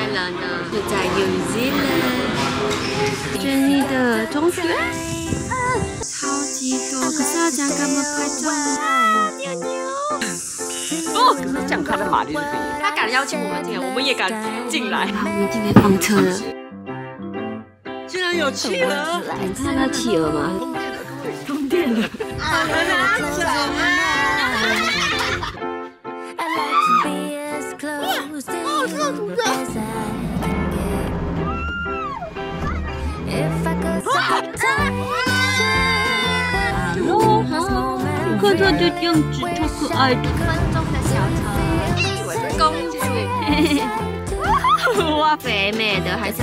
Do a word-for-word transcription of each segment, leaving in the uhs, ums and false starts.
了呢，就在 New Zealand。Jenny 的中学，超级多，可是要讲干嘛拍照啊？牛牛。哦， 可是这样他的马力是可以。 他敢邀请我们进来，我们也敢进来。 好， 我们进来放车了。 竟然有企鹅！ 你看到企鹅吗？通电了， 好拿走啊！ 哦，这个土的。 哦，好，看它的样子超可爱的。分钟的小车，以为是公主。哇，肥美的还是？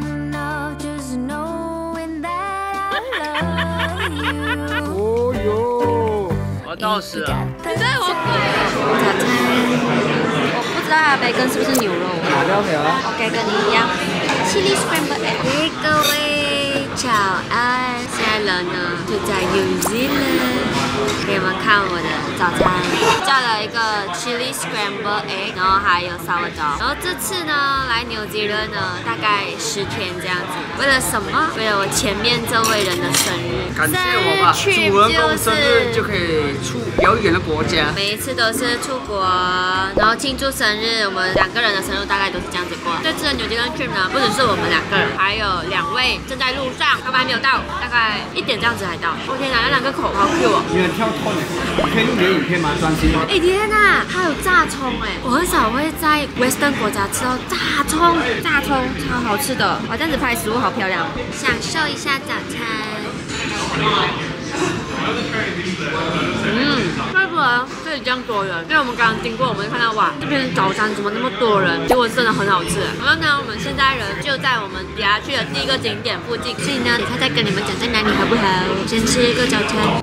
哦哟，我到死了！ 你在好贵哦。早餐，我不知道啊，培根是不是牛肉？ 哪条条啊 ？OK， 跟你一样。Chili scrambled egg。各位早安，现在人呢就在 New Zealand。给你们看我的早餐，叫了一个 Chili scrambled egg， 然后还有 sourdough。然后这次呢来纽西兰呢大概十天这样子，为了什么？为了我前面这位人的生日。 感谢我吧，主人公生日就可以出遥远的国家。 每一次都是出国，然后庆祝生日。我们两个人的生日大概都是这样子过。这次的纽西兰 trip 呢，不只是我们两个人，还有两位正在路上，他们还没有到，大概一点这样子才到。我天哪，那两个口好 Q 哦！ 你很跳脱呢，你可以录点影片吗？专心吗？ 哎天哪，它有炸葱哎！我很少会在 Western 国家吃到炸葱，炸葱超好吃的。哇，这样子拍食物好漂亮，享受一下早餐。嗯，怪不得这里这样多人，因为我们刚刚经过，我们看到哇，这边早餐怎么那么多人？结果真的很好吃。然后呢，我们现在人就在我们等下去的第一个景点附近，所以呢，等下再跟你们讲在哪里好不好？先吃一个早餐。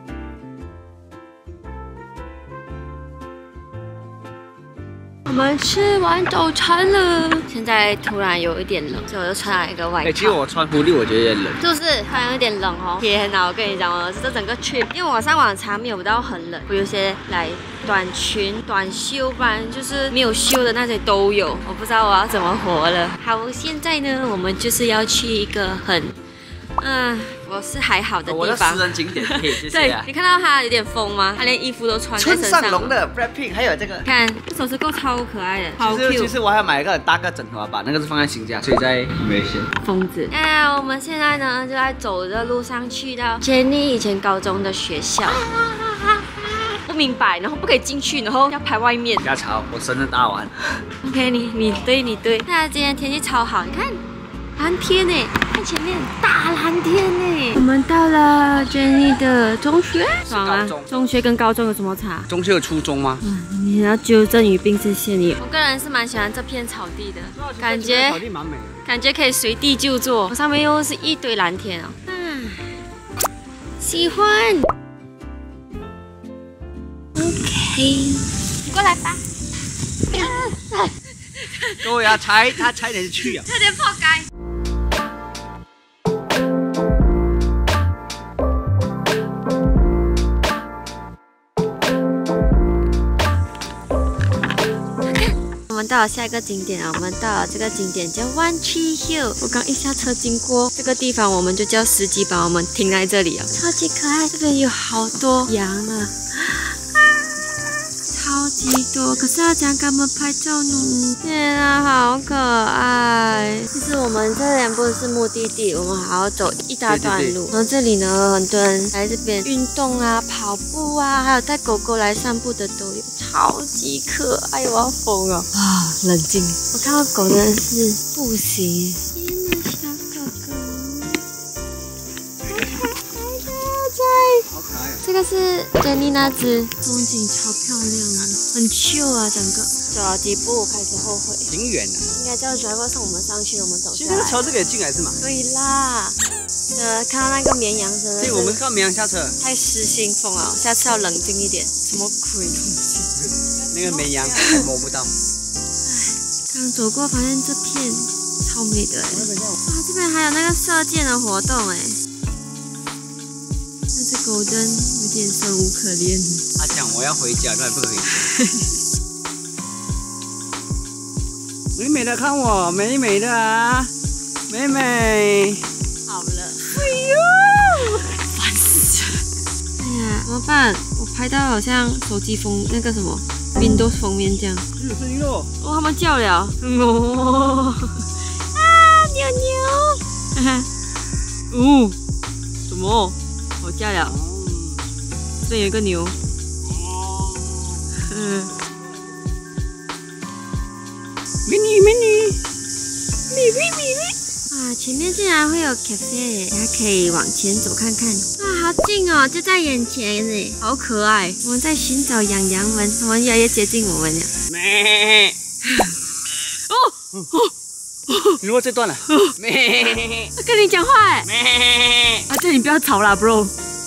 我们吃完早餐了，现在突然有一点冷，所以我就穿了一个外套。 哎，其实我穿狐狸，我觉得有点冷。 就是突然有点冷哦。天哪，我跟你讲哦，这整个 trip， 因为我上网查没有到很冷，我有些来短裙、短袖班，就是没有袖的那些都有。我不知道我要怎么活了。好，现在呢，我们就是要去一个很，嗯。 我是还好的地方， 我的私人景点可以谢谢对， 啊。 你看到他有点疯吗？他连衣服都穿在身上。 村上隆的 Blackpink， 还有这个， 看这首饰够超可爱的，好 Q。 其实其实我还要买一个很大个枕头啊，把那个是放在新家，所以在没线。 疯子。哎，我们现在呢就在走的路上去到 Jenny 以前高中的学校。不明白，然后不可以进去，然后要排外面。 不要吵，我生日大完。 OK， 你你对你对。那今天天气超好，你看。 蓝天呢，看前面大蓝天呢。我们到了 Jenny 的中学，爽啊！中学跟高中有什么差？ 中学有初中吗？ 嗯，你要纠正语病，谢谢你。我个人是蛮喜欢这片草地的，感觉草地蛮美的， 感觉可以随地就坐。我上面又是一堆蓝天哦，嗯，喜欢。OK， 你过来吧。 各位啊，差他差点去啊， 差点破街。 我们到了下一个景点啊！我们到了这个景点叫 One Tree Hill。我刚一下车经过这个地方，我们就叫司机把我们停在这里啊，超级可爱。这边有好多羊啊，超级多。可是要讲给我们拍照呢。天啊，好可爱！其实我们这边不是目的地，我们还要走一大段路。对对对，然后这里呢，很多人来这边运动啊、跑步啊，还有带狗狗来散步的都有。 超级可爱，我要疯了啊！冷静，我看到狗真的是不行。天哪，小狗狗，好可爱！这个是 Jenny 那只，风景超漂亮的，很 chill 啊，整个。走了几步开始后悔， 挺远的。 应该叫 driver 送我们上去，我们走下来。 其实这个桥是可以进来是吗？ 对啦。呃，看到那个绵羊真的是。 对，我们看绵羊下车。太失心疯了，下次要冷静一点。什么鬼东西？ 那个绵羊摸不到。 刚走过，发现这片超美的哎！哇，这边还有那个射箭的活动哎。那只狗灯有点生无可恋。他讲我要回家，他不回家。 美美的看我，美美的啊，美美。 好了。哎呦，烦死了！哎呀，怎么办？我拍到好像手机封那个什么 Windows 封面这样。 有声音喽！ 哦，他们叫了。哦。啊，牛牛！哈哈。哦，什么？我叫了。这边有一个牛。哦。嗯。美女，美女，美美美美。啊，前面竟然会有 cafe， 大家可以往前走看看。哇，好近哦，就在眼前呢，好可爱。我们在寻找养羊们，我们越来越接近我们了。 咩？ 哦哦。 你录这段了。咩？ 他跟你讲话哎。咩？啊，叫你不要吵啦 ，bro。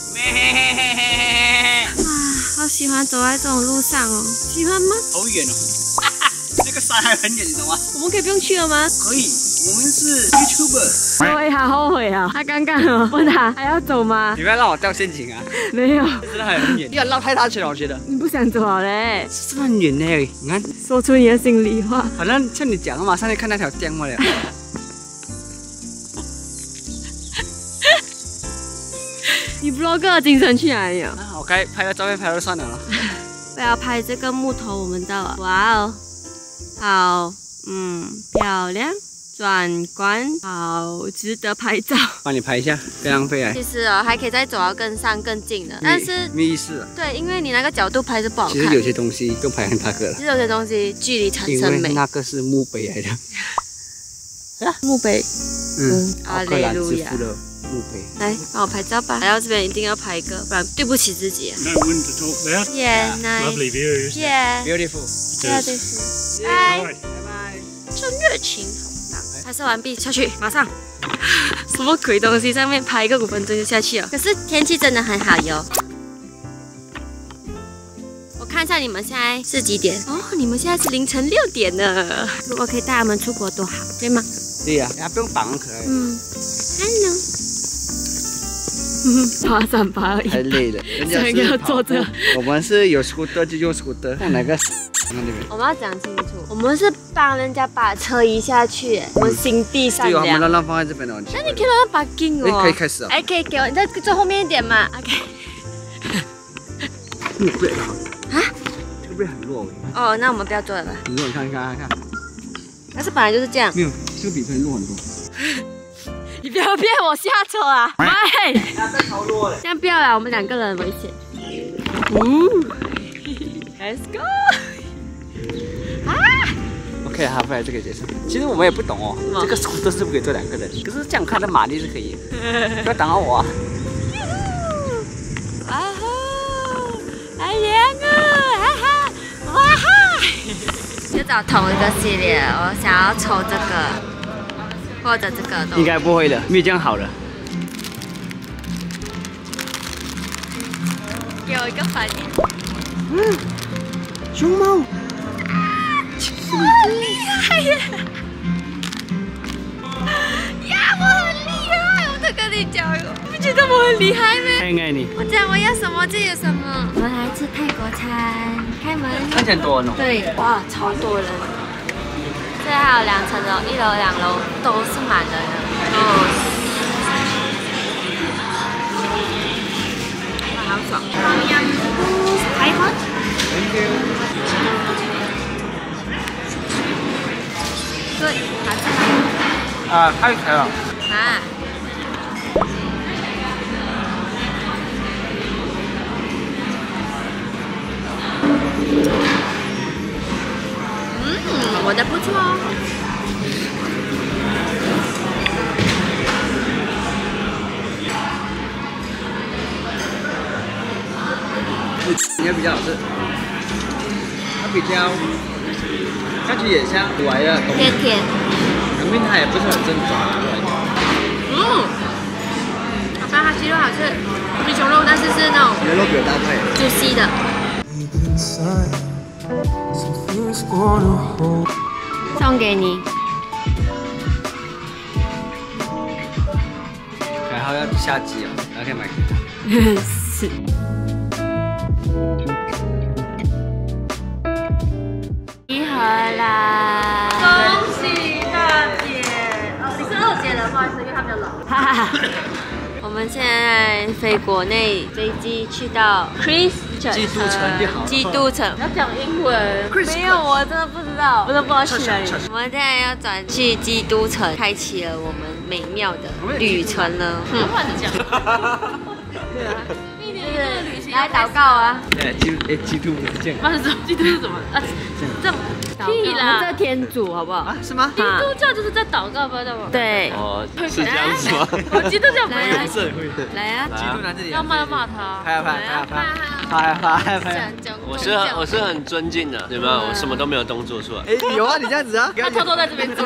咩？啊，好喜欢走在这种路上哦，喜欢吗？ 好远哦。那个山还很远，你懂吗？ 我们可以不用去了吗？ 可以，我们是 YouTuber。 对，好后悔啊！他刚刚哦问他还要走吗？ 你不要让我掉陷阱啊！ 没有， 真的很远。你绕太大圈了，我觉得。 你不想走好嘞？ 真的很远呢，你看。 说出你的心里话。 好像像你讲的嘛，上次看那条江嘛了。 你 vlog 的精神去哪里了？ 啊，我该拍个照片拍了算了了。 我要拍这个木头，我们到了。哇哦！好，嗯，漂亮，转关，好，值得拍照。 帮你拍一下，不浪费啊。 其实哦，还可以再走到更上更近的，但是没意思啊。 对，因为你那个角度拍是不好看。 其实有些东西更拍很大个了。 其实有些东西距离产生美。 因为那个是墓碑来的。 啊，墓碑。 嗯， 阿雷路亚。 墓碑。 来，帮我拍照吧。来到这边一定要拍一个，不然对不起自己。 No wind at all there. Yeah, nice. Lovely views. Yeah. Beautiful. Beautiful. Bye. Right. 真热情，好棒！拍摄完毕，下去，马上。什么鬼东西？上面拍一个五分钟就下去了。可是天气真的很好哟。我看一下你们现在是几点？哦，你们现在是凌晨六点呢。如果可以带他们出国多好，对吗？ 对呀、啊，不用绑，很可爱。 嗯 ，Hello。爬山爬而已。 太累了，人家是要坐着。我们是有 scooter 就用 scooter， 放哪个？那边。 我们要讲清楚，我们是帮人家把车移下去，我们心地善良。 对，我们让放在这边哦。 那你看到那 parking 哦？ 哎，可以开始啊。 哎，可以给我，你再坐后面一点嘛。OK。 这个 brake 啊？这个 brake 很弱哎。 哦，那我们不要坐了吧。 你弱，你看，你看，看。 但是本来就是这样。 没有，这个比别人弱很多。 你不要骗我下车啊！喂， 这超弱了。 这样不要啦，我们两个人危险。呜 ，Let's go！ 啊 ！OK， 好，回来这个结束。其实我们也不懂哦，这个 scooter 是不可以坐两个人，可是这样看的马力是可以。不要挡到我啊！ 哇吼，好凉啊！哈哈，哇哈！就找同一个系列，我想要抽这个。 或者这个都应该不会的，没有这样好了。 给我一个反应。 嗯，熊猫， 好厉害呀！呀，我很厉害，我都跟你讲，你不觉得我很厉害吗？ 太爱你。 我讲我要什么就有什么。我们来吃泰国餐，开门。 看起来多人哦。 对，哇，超多人。 这还有两层楼，一楼、两楼都是满人的。哦，哇，好爽！开花。对，拿这个。 啊，太开了。 啊。嗯，我的不错哦。 应该比较好吃，它比较，它其实也像国外的东西， 甜甜， 可是它也不是很正宗。 嗯，好吧，它鸡肉好吃，比熊肉，但是是那种牛肉比较大块 ，juicy的。送给你。 然后要下机哦，然后可以买给他。 是。集合啦！恭我们现在飞国内飞机去到 Christchurch 基督城就好。 基督城要讲英文。 没有，我真的不知道，我都不知道去哪里。我们现在要转去基督城，开启了我们美妙的旅程了。 嗯，乱讲。 对啊，一年一个旅行来祷告啊。 对，基督哎，基督不是这样。 不是，基督是怎么啊？这屁啦！ 这天主好不好？ 啊，是吗？ 基督教就是在祷告，不知道吗？ 对。 哦，是这样子吗？ 我基督教不来啊会。 社会。 来啊！ 基督男这里。 要骂就骂他。 拍啊拍啊拍啊拍啊拍啊拍啊！ 我是很我是很尊敬的，对吧？我什么都没有动作出来。 哎，有啊，你这样子啊。 他偷偷在这边做。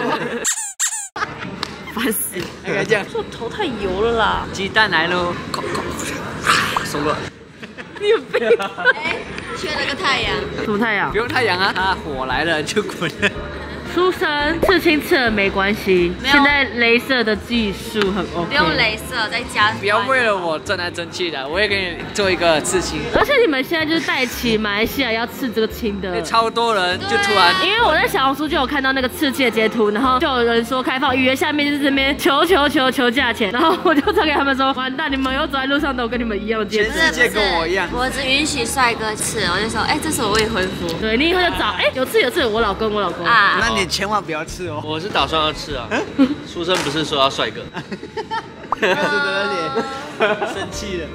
烦死！ 应该这样。 我头太油了啦。 鸡蛋来喽！松了。 你有病！ 哎，缺了个太阳。 什么太阳不？用太阳啊，啊火来了就滚了。 书生刺青刺了没关系，现在镭射的技术很 OK， 不用镭射，再加。 不要为了我争来争去的，我也给你做一个刺青。 而且你们现在就是带起马来西亚要刺这个青的， 超多人就突然， 因为我在小红书就有看到那个刺青的截图，然后就有人说开放预约，下面就是这边求求求求价钱，然后我就传给他们说，完蛋，你们以后走在路上都有跟你们一样的戒指。 世界跟我一样。 我只允许帅哥刺，我就说，哎，这是我未婚夫。 对你以后就找，哎，有刺有刺，我老公我老公啊。 那你千万不要刺哦。 我是打算要吃啊，书生不是说要帅哥， 开始的脸生气了。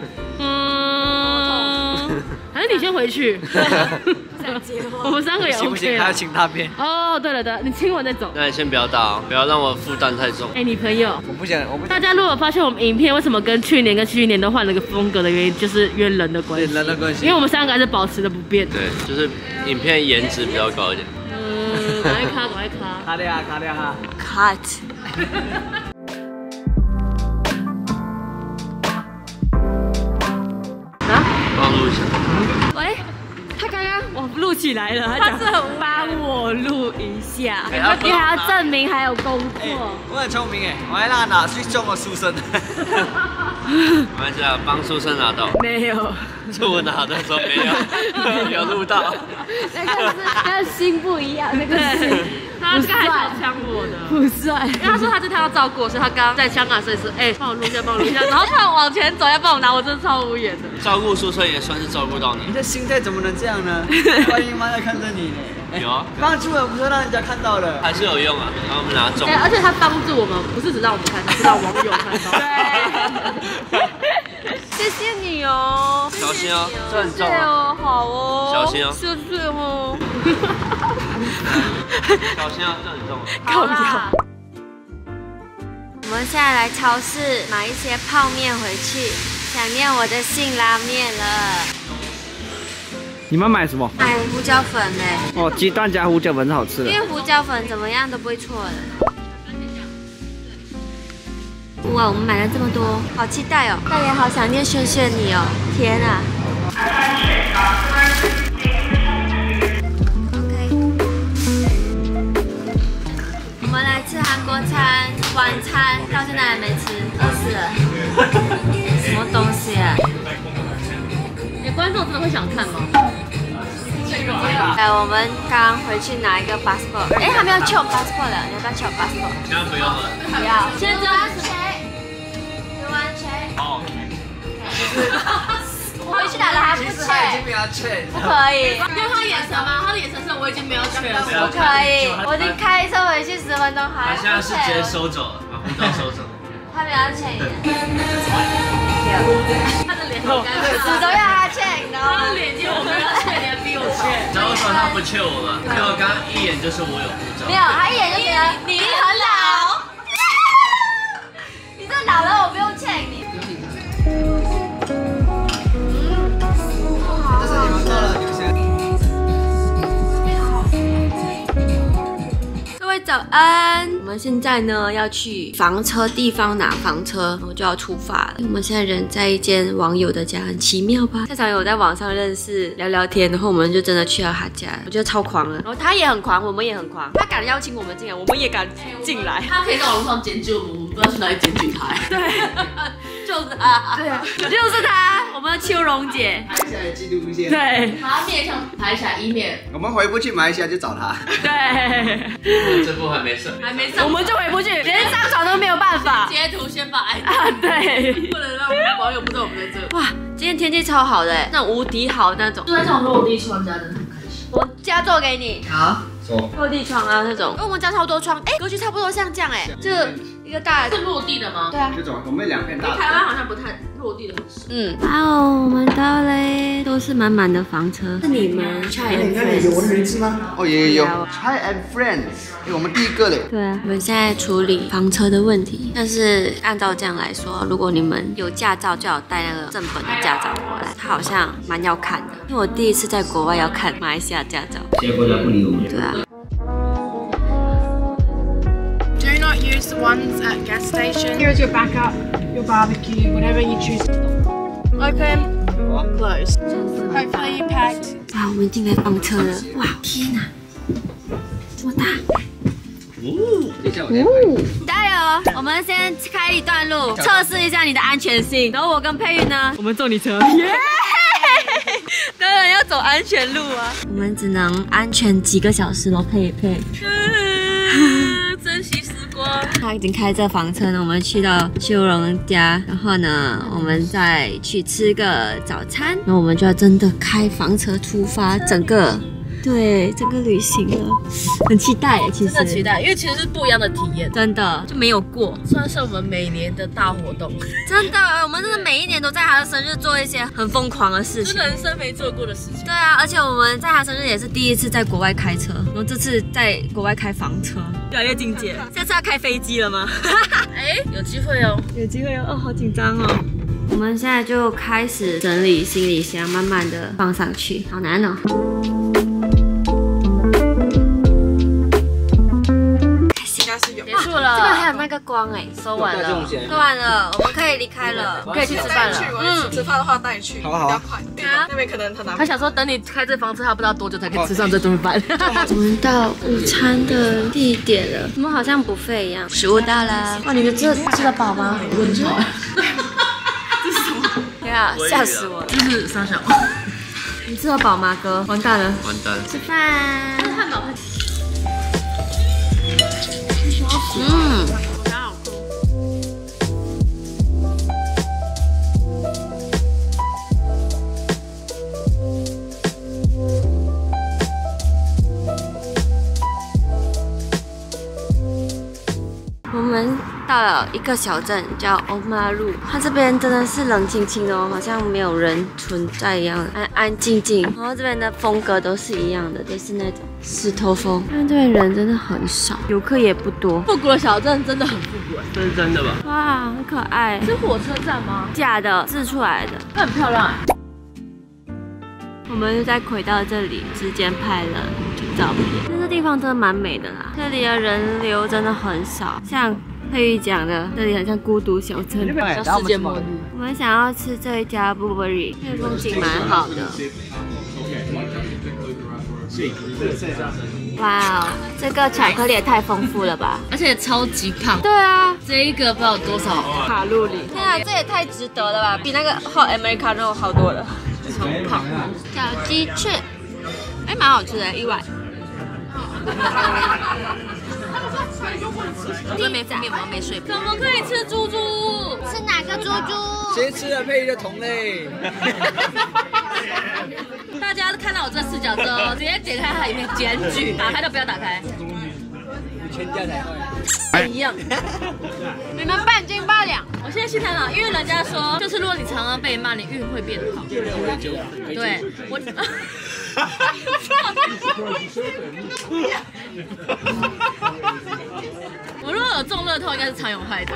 嗯，还是你先回去。我们三个也行不行？ OK 了。 还要请他边。 哦，对了对了，你亲完再走。 那你先不要打哦，不要让我负担太重。 哎，你朋友。 我不想，我不想。 大家如果发现我们影片为什么跟去年跟去年都换了个风格的原因，就是因为人的关系。 人的关系。 因为我们三个还是保持的不变。 对，就是影片颜值比较高一点。 嗯，赶快卡，赶快卡。 卡掉哈，卡掉哈。 Cut。 啊？ 帮我录一下。 喂，他刚刚我录起来了， 他是很帮我录一下， 哎他你还要证明还有工哎作。 我很聪明哎，我还让他拿去送我书生。 没关系啊，帮书生拿到。 没有， 是我拿的时候没有，有录到。 那个是那个心不一样，那个是他刚才想呛我的， 不帅。 因为他说他这趟要照顾我，所以他刚刚在香港摄影师，哎，帮我录一下，帮我录一下，然后他往前走要帮我拿，我真的超无言的。 照顾书生也算是照顾到你。 你的心态怎么能这样呢？观音妈在看着你呢。 有啊， 帮助人不是让人家看到了。 还是有用啊，然后我们拿中。 哎，而且他帮助我们，不是只让我们看到，是让网友看到。 对，谢谢你哦， 小心哦，这很重啊。 哦，好哦， 小心哦谢谢哦。 小心啊，这很重啊。 好啦，我们现在来超市买一些泡面回去，想念我的辛拉面了。 你们买什么？ 买胡椒粉呢？ 哦，鸡蛋加胡椒粉是好吃的。 因为胡椒粉怎么样都不会错的。哇，我们买了这么多，好期待哦！但也好想念轩轩你哦，天啊 ！OK， 我们来吃韩国餐，晚餐到现在还没吃，饿死了。什么东西啊？ 哎，观众真的会想看吗？ 哎，我们刚回去拿一个 passport， 哎，还没有 check passport 了，你要不要 check passport？ 现在不用了。 不要， 现在只有完全，完全。 哦。 我回去拿了还不其实他已经 check， 没有 check。 不可以， 因为他眼神吗？他的眼神是我已经没有缺了。 不可以，我已经开车回去十分钟还不他现在是直接 check， 收走了，把护照收走。 他没有 check， 他的脸好尴死尬。 都要他 check，你知道吗他的？脸就我没有缺，你还逼我缺。 你知道为什么他不缺我吗？因为我刚刚一眼就是我有护照。 没有，他一眼就觉得你很老，你这老了我不用 check 你。 这是你们做了，你们先。 各位早安，我们现在呢要去房车地方拿房车，然后就要出发了。我们现在人在一间网友的家，很奇妙吧？太常有在网上认识聊聊天，然后我们就真的去到他家，我觉得超狂了。然后他也很狂，我们也很狂，他敢邀请我们进来，我们也敢进来。 他可以在网络上检举我们无不知道是哪里检举他。对， 就是他，对啊，就是他，我们的秋荣姐。 拍下来记录一些。 对，把面相拍下来，以免我们回不去马来西亚就找他。 对， 这部还没上， 还没上，我们就回不去，连上传都没有办法。截图先把 I D 啊，对，不能让网友不知道我们在这。 哇，今天天气超好的，那种无敌好那种。 住在这种落地窗家真的很开心。 我家做给你。 好，走。 落地窗啊那种，因为我们家超多窗，哎，格局差不多像这样哎，这一个大是落地的吗？ 对啊， 这种我们两片大。 台湾好像不太落地的很少。 嗯，哇哦，我们到嘞，都是满满的房车。是你们 Chai and Friends 有我的名字吗？哦，有有有 ，Chai and Friends， 哎，我们第一个嘞。 对啊，我们现在处理房车的问题，但是按照这样来说，如果你们有驾照，就要带那个正本的驾照过来，它好像蛮要看的，因为我第一次在国外要看马来西亚驾照。 别的国家不理我们。 对啊。 Do not use the ones at gas station. Here is your backup, your barbecue, whatever you choose. Open, close. Hopefully you packed. 哇，我们进来房车了！哇，天哪，这么大！ 等一下我再拍。 加油！我们先开一段路，测试一下你的安全性。然后我跟佩玉呢，我们坐你车。耶！当然要走安全路啊！我们只能安全几个小时咯，佩佩。 珍惜时光。 他已经开这房车呢，我们去到修容家，然后呢，我们再去吃个早餐，然后我们就要真的开房车出发，整个。对，整个旅行了，很期待耶，其实真的期待，因为其实是不一样的体验， 真的就没有过， 算是我们每年的大活动。 真的，我们真的每一年都在他的生日做一些很疯狂的事情， 是人生没做过的事情。 对啊，而且我们在他生日也是第一次在国外开车，然后这次在国外开房车，越来越境界。下次要开飞机了吗？ 哎，有机会哦， 有机会哦，哦，好紧张哦。我们现在就开始整理行李箱，慢慢的放上去，好难哦。 结束了， 这个还有那个光哎， 收完了， 收完了，我们可以离开了， 可以去吃饭了。 嗯，吃饭的话带你去， 好好比较快。那边可能他拿。 他想说等你开这房车，他不知道多久才可以吃上这顿饭。 我们到午餐的地点了，我们好像不费一样。食物到了，哇，你的这吃得饱吗？ 温饱。 这是什么？对啊，吓死我了。 这是沙小。 你吃得饱吗，哥？完蛋了。 完蛋。 吃饭。 汉堡。 嗯。我们到了一个小镇叫欧马路，它这边真的是冷清清的哦，好像没有人存在一样，安安静静。然后这边的风格都是一样的，都是那种石头风。但这边人真的很少，游客也不多。 复古的小镇真的很复古， 这是真的吧？ 哇，很可爱。 是火车站吗？ 假的，制出来的。 它很漂亮。 我们就在轨道这里之间拍了照片，这地方真的蛮美的啦。这里的人流真的很少，像佩玉讲的，这里很像孤独小镇， 像世界末日。 我们想要吃这一家 Burberry， 这个风景蛮好的。哇哦，这个巧克力也太丰富了吧！ 而且超级胖。 对啊， 这一个不知道有多少卡路里。 天啊，这也太值得了吧！比那个 Hot Americano 好多了。超胖，小鸡翅，哎，蛮好吃的，意外。 我这没敷面膜，没睡。怎么可以吃猪猪？ 是哪个猪猪？ 谁吃了佩玉的同类？ 大家看到我这视角之后，直接点开它里面检举，打开都不要打开。 全家才会一样。 你们半斤八两。 我现在心态好，因为人家说，就是如果你常常被骂，你运会变好。对，我。我如果有中乐透，应该是常有害的。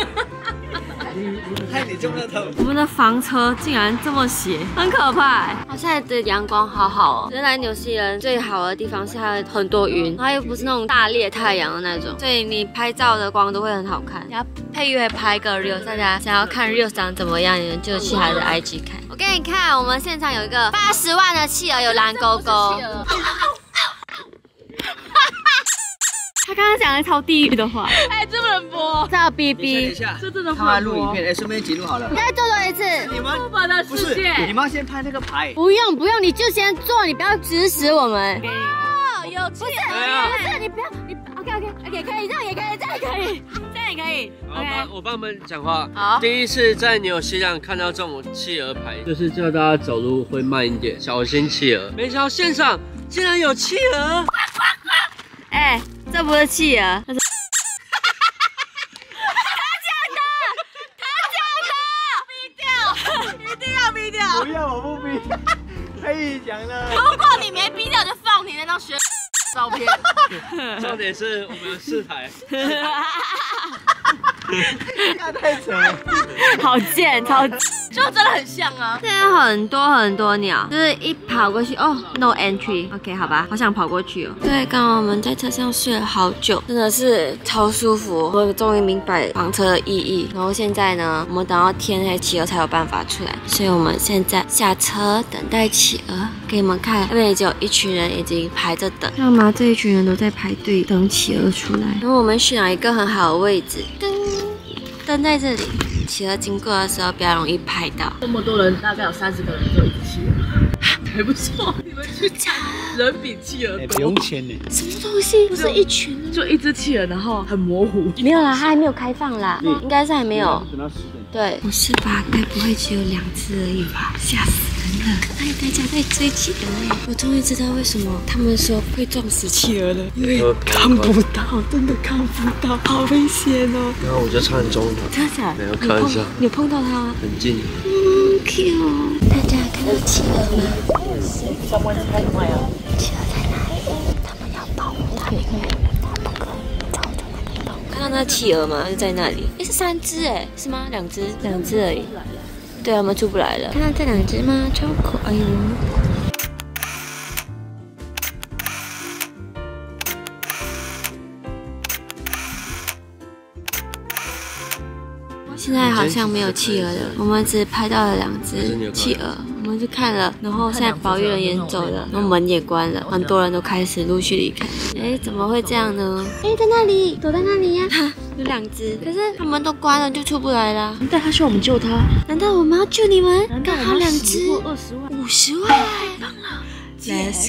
害你中乐透。 我们的房车竟然这么斜，很可怕。它现在的阳光好好哦。原来纽西兰最好的地方是它很多云，它又不是那种大烈太阳的那种，所以你拍照的光都会很好看。然后佩玉会拍个 reels， 大家想要看 reels 长怎么样，你们就去他的 I G 看。我给你看，我们现场有一个八十万的企鹅，有蓝勾勾。 他刚刚讲的超地狱的话， 哎，这不能播， 这要逼逼。 这真的不他们能播。 录影片，哎，顺便记录好了。 再做多一次。 你们我的不是， 世界。 你们要先拍那个牌。 不用不用，你就先做，你不要指使我们。 哦，有气。 不是不是，你不要你 OK OK OK 可以，这样也可以，这样也可以，这样也可以。 我帮我帮他们讲话。 好。 第一次在纽西兰看到这种企鹅牌，就是叫大家走路会慢一点，小心企鹅。没想到现场竟然有企鹅。 哎，这不是企鹅，这是。 不要，我不逼，可以讲了。 如果你没逼掉，就放你那张学照片。 重点是我们有四台。 那太扯了， 好贱，超贱。 就真的很像啊。 现在很多很多鸟，就是一跑过去，哦 ，no entry，OK， 好吧，好想跑过去哦。对，刚刚我们在车上睡了好久，真的是超舒服。我终于明白房车的意义。然后现在呢，我们等到天黑，企鹅才有办法出来，所以我们现在下车等待企鹅。给你们看，那边已经有一群人已经排着等，知道吗？这一群人都在排队等企鹅出来。然后我们选了一个很好的位置，噔，灯在这里。企鹅经过的时候比较容易拍到。 这么多人，大概有三十个人就一只企鹅，还不错。你们去看，人比企鹅多。 不用钱呢。 什么东西？不是一群， 就一只企鹅，然后很模糊。 没有啦，它还没有开放啦，应该是还没有。 等到十点。 对，不是吧？该不会只有两只而已吧？吓死人了！哎，大家在追企鹅哎！我终于知道为什么他们说会撞死企鹅了，因为看不到，真的看不到，好危险哦！ 然后我就差点中它。 真的假的？ 没有开玩笑。 你有碰到它吗？ 很近。 嗯 ，Q。大家看到企鹅吗？企鹅在哪里？他们要保护它，因为它不可以走的那个洞。看到那企鹅吗？就在那里。哎，是三只哎，是吗？两只，两只而已。对，他们出不来了。看到这两只吗？超可爱哟！现在好像没有企鹅了，我们只拍到了两只企鹅，我们就看了，然后现在保育人员走了，然后门也关了，很多人都开始陆续离开。哎，怎么会这样呢？哎，在那里，躲在那里呀、啊，有两只，可是他们都关了，就出不来了。 难道他需要我们救他？ 难道我们要救你们？ 难道刚好两只， 二十万， 五十万，棒了 ，Let's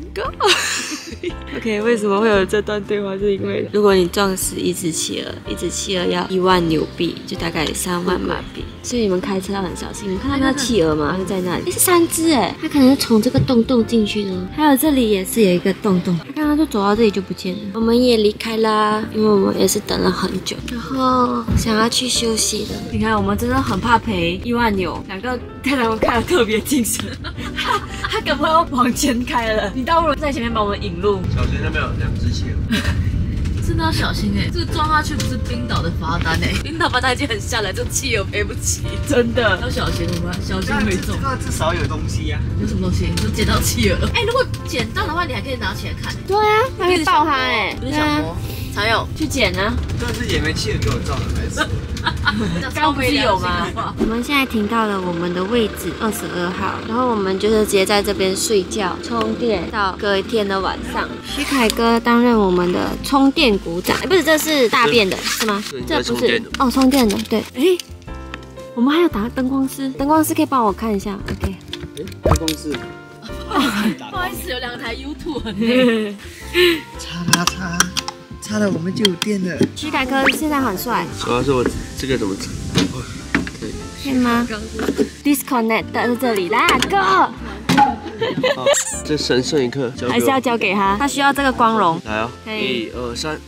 go。OK， 为什么会有这段对话？是因为如果你撞死一只企鹅，一只企鹅要一万纽币，就大概三万马币。所以你们开车要很小心。你们看到那企鹅吗？就在那里，哎，是三只哎，它可能是从这个洞洞进去的。还有这里也是有一个洞洞，刚刚就走到这里就不见了。我们也离开啦，因为我们也是等了很久，然后想要去休息了。你看，我们真的很怕赔一万纽，两个太太们开的特别精神，他赶快要往前开了，你倒不如在前面把我们引路。 小心那边有两只企鹅。 真的要小心哎、欸，这个撞下去不是冰岛的罚单哎、欸，冰岛罚单已经很下来，这企鹅赔不起，真的要小心，我们小心没中。 这个至少有东西呀、啊。 有什么东西？就捡到企鹅。哎、欸，如果捡到的话，你还可以拿起来看、欸。 对啊，还可以抱它哎、欸， 不是小魔。才有去捡啊！ 但是也没企鹅给我撞了，还是。 刚不是有吗？ 我们现在停到了我们的位置二十二号，然后我们就是直接在这边睡觉、充电到隔一天的晚上。徐凯哥担任我们的充电股长，哎，不是，这是大便的是吗？这不是哦，充电的，对。哎，我们还有打灯光师，灯光师可以帮我看一下 ，OK？ 哎，灯光师。 不好意思，有两台 YouTube 很累。 擦啦擦。擦了我们就有电了。 徐凯哥现在很帅。 主要是我这个怎么？ 可以。可以吗 ？Disconnect 在这里啦 ，Go。 好，这神圣一刻， 还是要交给他，他需要这个光荣。 来哦，一二三。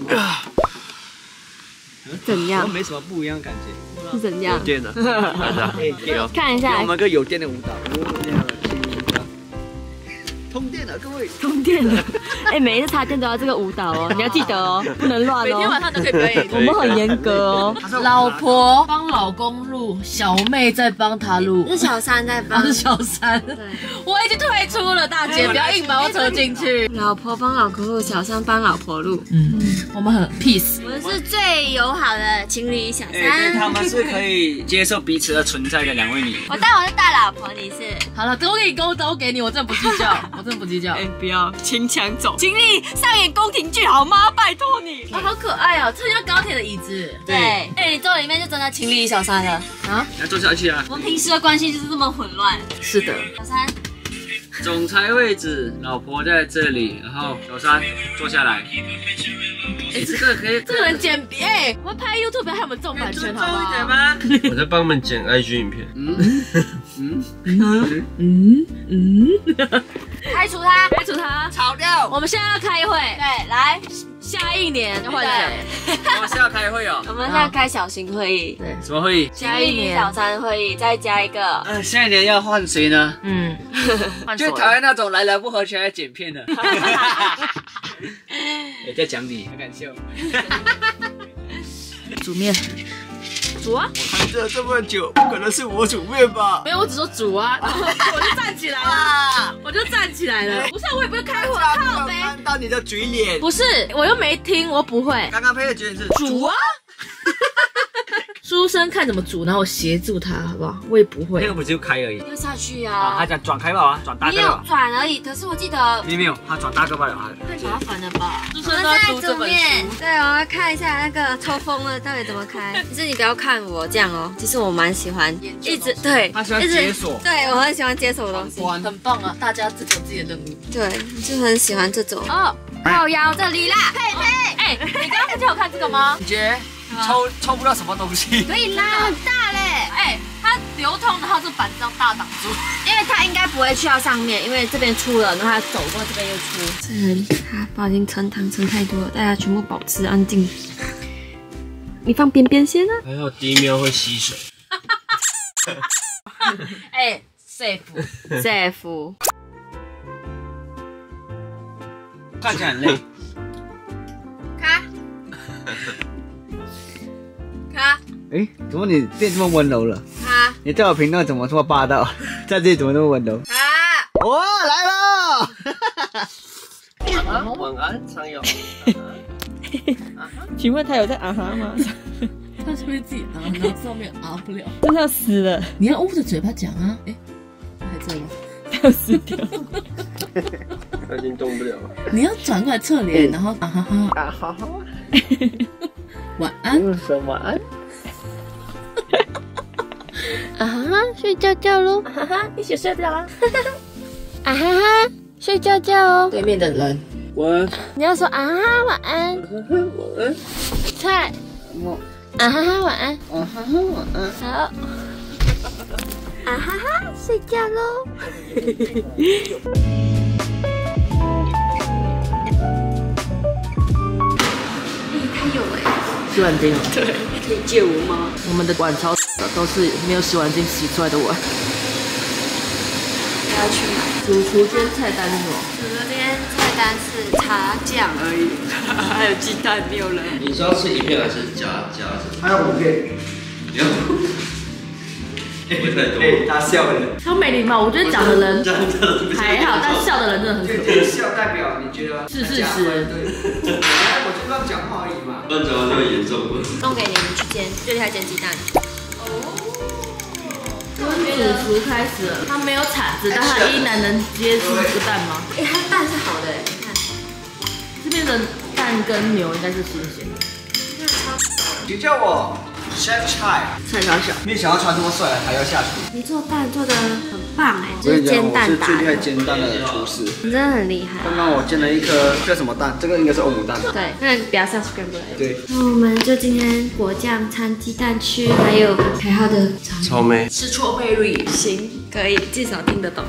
怎样？ 没什么不一样感觉。 是怎样？ 有电了，看看一下。 我们个有电的舞蹈。通电了，各位！ 通电了！哎，每一次插电都要这个舞蹈哦，你要记得哦，不能乱哦。 每天晚上都可以表演。 我们很严格哦。 老婆帮老公录，小妹在帮他录。 是小三在帮。 是小三。对。我已经退出了，大姐，不要硬把我扯进去。 老婆帮老公录，小三帮老婆录。 嗯，我们很 peace。 我们是最友好的情侣小三。 哎，对，他们是可以接受彼此的存在的两位女。 我当我是大老婆，你是。 好了，都给你，都都给你，我真的不计较。真的不计较， 哎、欸，不要牵强走好，请你上演宫廷剧好吗？拜托你。啊，好可爱哦，这像高铁的椅子。 对，哎，你坐里面就真的情侣小三了啊！要坐下去啊！ 我们平时的关系就是这么混乱。 是的， 小三。 总裁位置，老婆在这里，然后小三坐下来。哎，这个可以， 这个人剪哎，我们拍 YouTube 还有没有中版权？好不好？ 一点吗？ 我在帮他们剪 I G 影片。 嗯嗯嗯嗯嗯， 开除他， 开除他， 炒掉。 我们现在要开会， 对，来， 下一年要换谁？ 我们是要开会哦。 我们现在开小型会议。 对， 什么会议？ 下一年小三会议，再加一个。 呃，下一年要换谁呢？ 嗯， 最讨厌那种来了不合起来剪片的。也在讲你，很敢笑。 煮面，煮啊！ 我看这这么久，不可能是我煮面吧？ 没有，我只说煮啊，然后我就站起来了，我就站起来了。不是，我也不是开火，靠呗。 看到你的嘴脸。 不是，我又没听，我不会。 刚刚配的嘴脸是煮啊。书生看怎么煮，然后我协助他，好不好？我也不会。 那个不就开而已。 要下去啊， 啊！ 他讲转开吧啊，转大没有个吧。 转而已，可是我记得你没有，他转大个吧啊。 太麻烦了吧？书我们生都要在煮读这本面， 书。 对，我要看一下那个抽风了到底怎么开。可是你不要看我这样哦，其实我蛮喜欢，一直对， 他喜欢一直解锁对我很喜欢解锁的东西， 很棒啊！大家自己有自己的任务。 对，就很喜欢这种。哦，靠腰这里啦，佩佩， 哎，你刚刚不就有看这个吗？ 姐，抽抽不到什么东西。 可以拉很大嘞， 哎，它流通，然后这板子要大挡住。 因为它应该不会去到上面，因为这边出了，然后它走过这边又出。这人他不小心盛糖盛太多了，大家全部保持安静。你放边边先啊。 还好第一秒会吸水。 哎 ，safe safe。 看起来很累。 卡卡哎，怎么你变这么温柔了？ 卡你在我频道怎么这么霸道？在这里怎么那么温柔？ 卡， 我来了。 晚安，晚安，常友。 请问他有在啊哈吗？ 他是不是自己啊？然后上面啊不了， 真的要死了， 你要捂着嘴巴讲啊！哎，还在吗？ 要死掉。 他已经动不了了。 你要转过来侧脸，然后啊哈哈啊哈哈。 晚安。 说晚安。 啊哈哈，睡觉觉喽！ 啊哈哈，一起睡觉啦！ 啊哈哈，睡觉觉哦。 对面的人， 晚安。 你要说啊哈哈晚安。 晚安。 菜。啊哈哈晚安。 啊哈哈晚安。 好。啊哈哈，睡觉喽。它有哎， 洗碗巾哦。 对，可以借我吗？ 我们的碗超都是没有洗碗巾洗出来的碗。 要去买。 主厨间菜单是什么？ 昨天菜单是茶酱而已，还有鸡蛋没有了。 你是要吃一片还是夹夹着？ 还有五片。 有。不会太多。 哎，他笑了。 超没礼貌，我觉得讲的人还好，但笑的人真的很可怕。 笑代表你觉得是事实。 对。我就乱讲话而已嘛。 乱讲话就很严重了。 送给你们去煎，最厉害煎鸡蛋。 主厨开始了，他没有铲子，但他依然能接出这个蛋吗？ 哎，它蛋是好的哎，你看。 这边的蛋跟牛应该是新鲜的。 你叫我 Chef Chai， 蔡小小， 没想到穿这么帅还要下厨。 你做蛋做的很棒哎，就是煎蛋打最厉害的。 煎蛋的厨师。 你真的很厉害。 刚刚我煎了一颗叫什么蛋？这个应该是欧姆蛋。 对，那不要上 scramble。 对。 那我们就今天果酱掺鸡蛋区，还有凯浩的草莓。 是 strawberry。 行，可以，至少听得懂。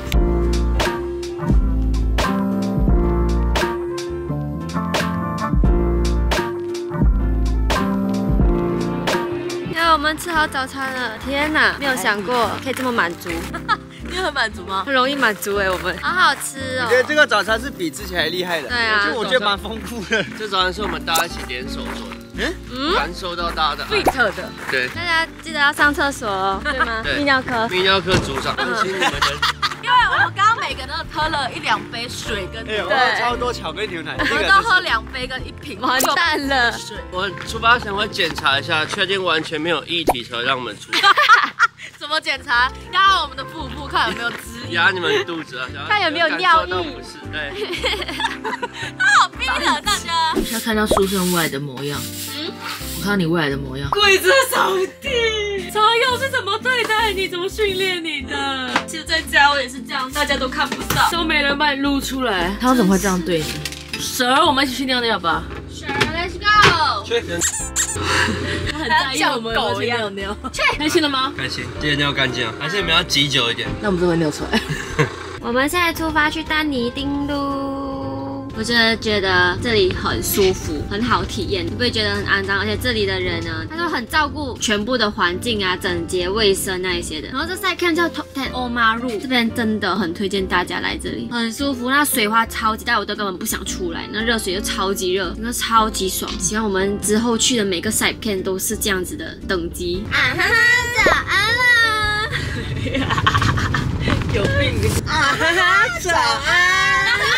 我们吃好早餐了，天哪，没有想过可以这么满足。 你很满足吗？ 很容易满足哎，我们好好吃哦。 我觉得这个早餐是比之前还厉害的。 对啊， 就我觉得蛮丰富的。 这早餐是我们大家一起联手做的。嗯嗯，感受到大家的爱。 特的。 对。 大家记得要上厕所哦，对吗？ 对。 泌尿科。 泌尿科组长，关心你们的。 因为我们刚刚每个人都喝了一两杯水跟对，我喝超多巧克力牛奶， 我们都喝两杯跟一瓶， 完蛋了。 我出发前会检查一下，确定完全没有液体才让我们出。 怎么检查？要我们的腹部看有没有汁压你们肚子啊， 看有没有尿意不是，对。 他好逼人，大家。 我现在看到书生未来的模样，嗯，我看到你未来的模样。 鬼子扫地，常佑是怎么对待你？怎么训练你的？ 其实在家我也是这样，大家都看不到， 都没人把你录出来，他怎么会这样对你？蛇，我们一起去尿尿吧。 Sure，let's go。 去。 他很在意我们有没有尿尿。去，开心了吗？ 开心，记得尿干净啊，还是你们要挤久一点？ 那我们就会尿出来。 我们现在出发去丹尼丁路。我真的觉得这里很舒服，很好体验，你不会觉得很肮脏，而且这里的人呢，他都很照顾全部的环境啊、整洁卫生那一些的。然后这再看叫 Top Ten Omaru， 这边真的很推荐大家来这里，很舒服。那水花超级大，我都根本不想出来。那热水又超级热，那超级爽。希望我们之后去的每个 side 片都是这样子的等级。啊哈哈，早安啦！ 有病！ 啊哈哈，早安！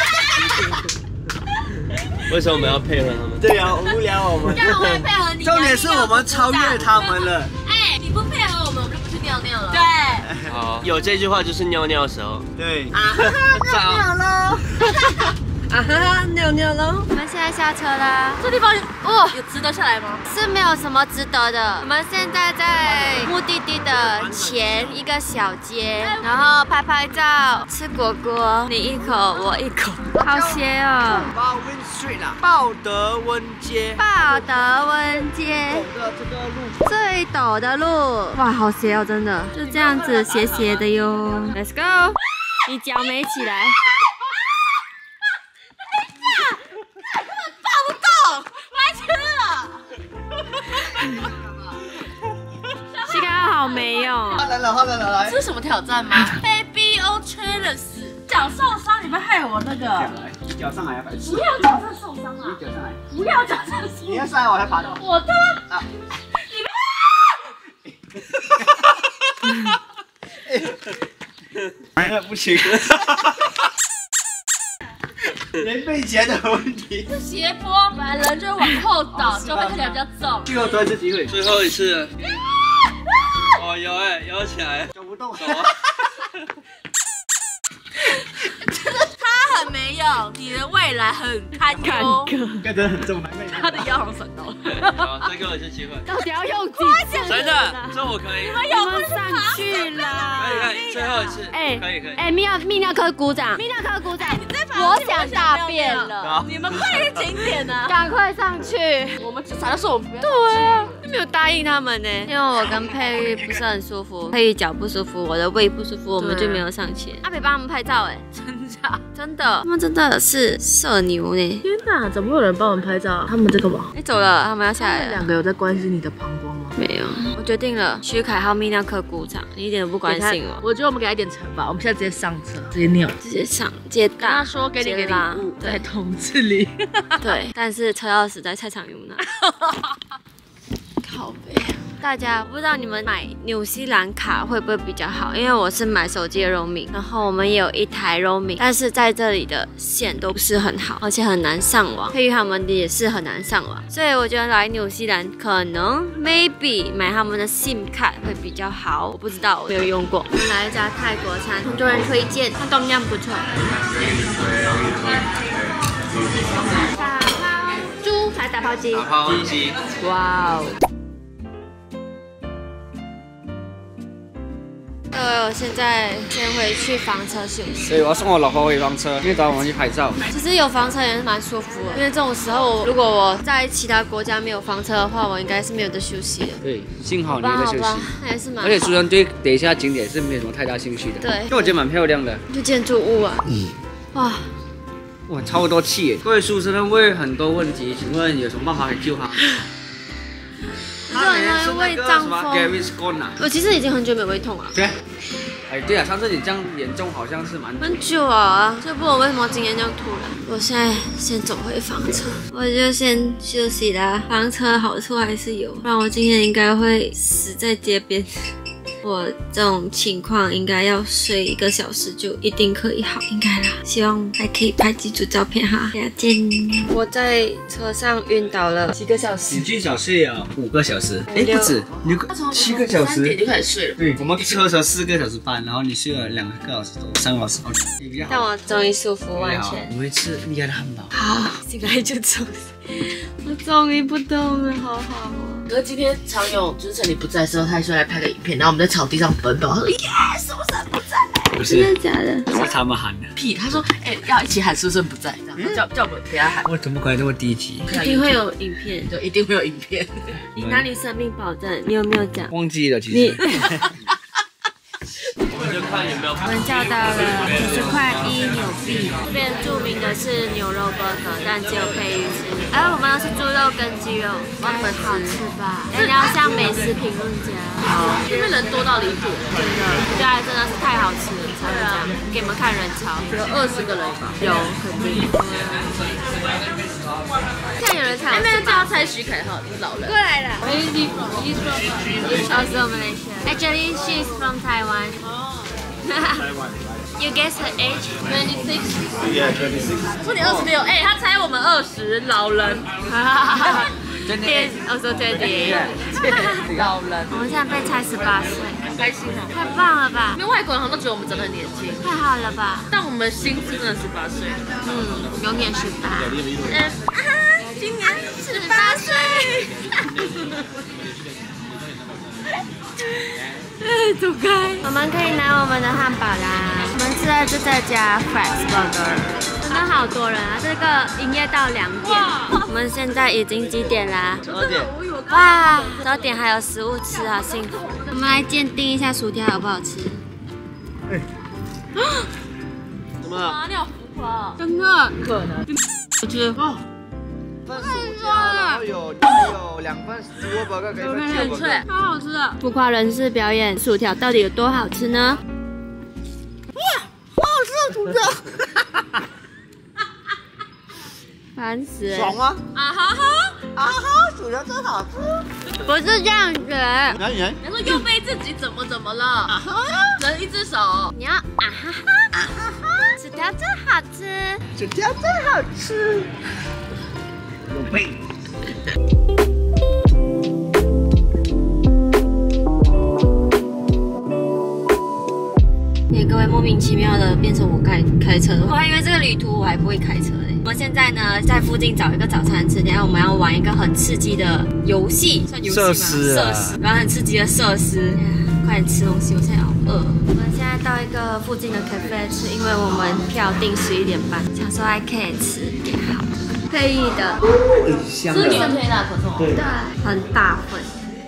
为什么我们要配合他们？ 对啊，无聊我们。 这样我会配合你。 重点是我们超越他们了。 哎，你不配合我们，我们就不去尿尿了。 对。 好，有这句话就是尿尿的时候。 对。 啊哈哈，尿尿喽！ 啊哈哈，尿尿喽！ 我们现在下车啦。 这地方哦，有值得下来吗？ 是没有什么值得的。我们现在在目的地的前一个小街，然后拍拍照，吃果果，你一口我一口，好邪哦！ 报温 Street 啊，报德温街。 报德温街。 走的这个路。 最陡的路，哇，好斜哦，真的，就这样子斜斜的哟。Let's go， 你脚没起来。膝盖好没用。 换人了，换人了，来。 这是什么挑战吗 ？Baby O Challenge， 脚受伤，你们害我那个。 你脚上来，白痴。 不要脚上受伤啊！ 你脚上来。 不要脚上受伤。 你要上来我才爬的。 我他妈！ 啊！你们不行。人背前的问题。 是斜坡，本来人就往后倒，就会看起来比较重。 最后多一次机会。 最后一次了。哦，有哎，摇起来。 走不动。 走啊！ 他很没用，你的未来很堪忧。 跟着很重，还没。 他的腰好闪到。 好，再给我一次机会。 到底要用几次？ 真的，这我可以。 你们有不上去啦？ 可以可以，最后一次。哎，可以可以。 哎，泌尿泌尿科鼓掌，泌尿科鼓掌。我想大便了， 你们快去景点啊！ 赶快上去。 我们啥都说我们不要。 对啊，没有答应他们呢。因为我跟佩玉不是很舒服，佩玉脚不舒服，我的胃不舒服，我们就没有上去。阿北帮他们拍照，哎， 真假？ 真的，他们真的是社牛呢。 天哪，怎么会有人帮我们拍照？他们在干嘛？ 哎，走了，他们要下来了。 两个有在关心你的膀胱吗？ 没有，我决定了，徐凯浩泌尿科鼓掌，你一点都不关心我。 我觉得我们给他一点惩罚，我们现在直接上车，直接尿， 直接上，直接大。 他说给你个礼物，在桶子里。 对，但是车钥匙在菜场有拿。靠北。大家不知道你们买纽西兰卡会不会比较好？因为我是买手机的 roaming， 然后我们也有一台 roaming， 但是在这里的线都不是很好，而且很难上网。配于他们的也是很难上网，所以我觉得来纽西兰可能 maybe 买他们的 SIM 卡会比较好。我不知道，我没有用过。我们来一家泰国餐，很多人推荐，它冬阴不错。打抛猪还是打抛鸡？ 打抛鸡。 哇哦！各位，我现在先回去房车休息。 对，我要送我老婆回房车，因为早上我们去拍照。 其实有房车也是蛮舒服的，因为这种时候，如果我在其他国家没有房车的话，我应该是没有得休息的。 对，幸好你好吧， 有休息。 好吧，那也是蛮好。 而且苏珊对等一下景点是没有什么太大兴趣的。 对， 因为我觉得蛮漂亮的。 就建筑物啊。嗯。哇。 哇，超多气耶！各位苏珊的胃很多问题，请问有什么办法可以救他？ 他很容易胃胀风。我其实已经很久没有胃痛了。 对。哎，对啊，上次你这样严重，好像是蛮很久啊，就不知道为什么今天这样突然。我现在先走回房车，我就先休息啦。房车好处还是有，不然我今天应该会死在街边。 我这种情况应该要睡一个小时就一定可以好，应该啦。希望还可以拍几组照片哈，再见。我在车上晕倒了几个小时， 你最少睡了五个小时，哎，不止，你七个小时。 三点就开始睡了。 对，我们车的时候四个小时半，然后你睡了两个小时多，三个小时。 但我终于舒服完全。 我们吃厉害的汉堡。 好，醒来就走。我终于不动了，好好哦。 可是今天常勇就是趁你不在的时候，他还说来拍个影片，然后我们在草地上奔跑，他说 yes， 苏珊不在。 不是， 真的假的？ 是他们喊的。 屁，他说哎、欸、要一起喊苏珊不在，这样、嗯、叫叫我们给他喊。 我怎么可能这么低级？ 一定会有影片， 对，一定会有影片。 你哪里生命保证？你有没有讲？ 忘记了，其实。 就看有没有。 我们叫到了五十块一纽币，这边著名的是牛肉 burger， 但只有配鱼翅。而我们要是猪肉跟鸡肉，我们好吃吧？人家像美食评论家， 这边人多到离谱， 真的，对啊，真的是太好吃了，才会这样。给你们看人潮， 有二十个人吧？ 有，肯定。现在有人猜， 哎，没有叫他猜徐凯浩，你是老人。 过来了。Where is he from? He's from also Malaysia. Actually, she's from Taiwan. You guess her age? twenty-six. Yeah, twenty-six. 说你二十六，哎，他猜我们二十，老人。 Yes, also twenty. 老人。 我们现在被猜十八岁， 开心哦！ 太棒了吧！ 因为外国人好像都觉得我们长得很年轻， 太好了吧！ 但我们心真的十八岁。 嗯，永远十八。 嗯啊，今年十八岁。 走开！我们可以拿我们的汉堡啦。我们吃的是这家 Frank's Burger， 真的好多人啊！这个营业到两点。我们现在已经几点啦？ 十二点。 哇，十二点还有食物吃，好幸福。我们来鉴定一下薯条好不好吃。 哎， 怎么了？ 你好浮夸哦！ 真的？可能。我吃。 份薯条，然后有有两份猪肉 burger 跟一份鸡肉 burger。 超好吃的。浮夸人士表演薯条到底有多好吃呢？ 哇，好好吃的薯条！ 烦死了！ 爽吗？ 啊哈哈啊哈，薯条真好吃。 不是这样子。 哪里人？ 他说又被自己怎么怎么了？啊哈，人一只手。 你要啊哈哈啊哈哈，薯条真好吃， 薯条真好吃。有背。 也各位莫名其妙的变成我开开车，我还以为这个旅途我还不会开车嘞。我们现在呢在附近找一个早餐吃，等下我们要玩一个很刺激的游戏，算游戏吗？ 设施啊， 设施，然后很刺激的设施。快点吃东西，我现在好饿。我们现在到一个附近的 cafe 吃，因为我们票定十一点半，想说还可以吃点好的。可以的， 香是你的推拿可颂。 对， 很大份。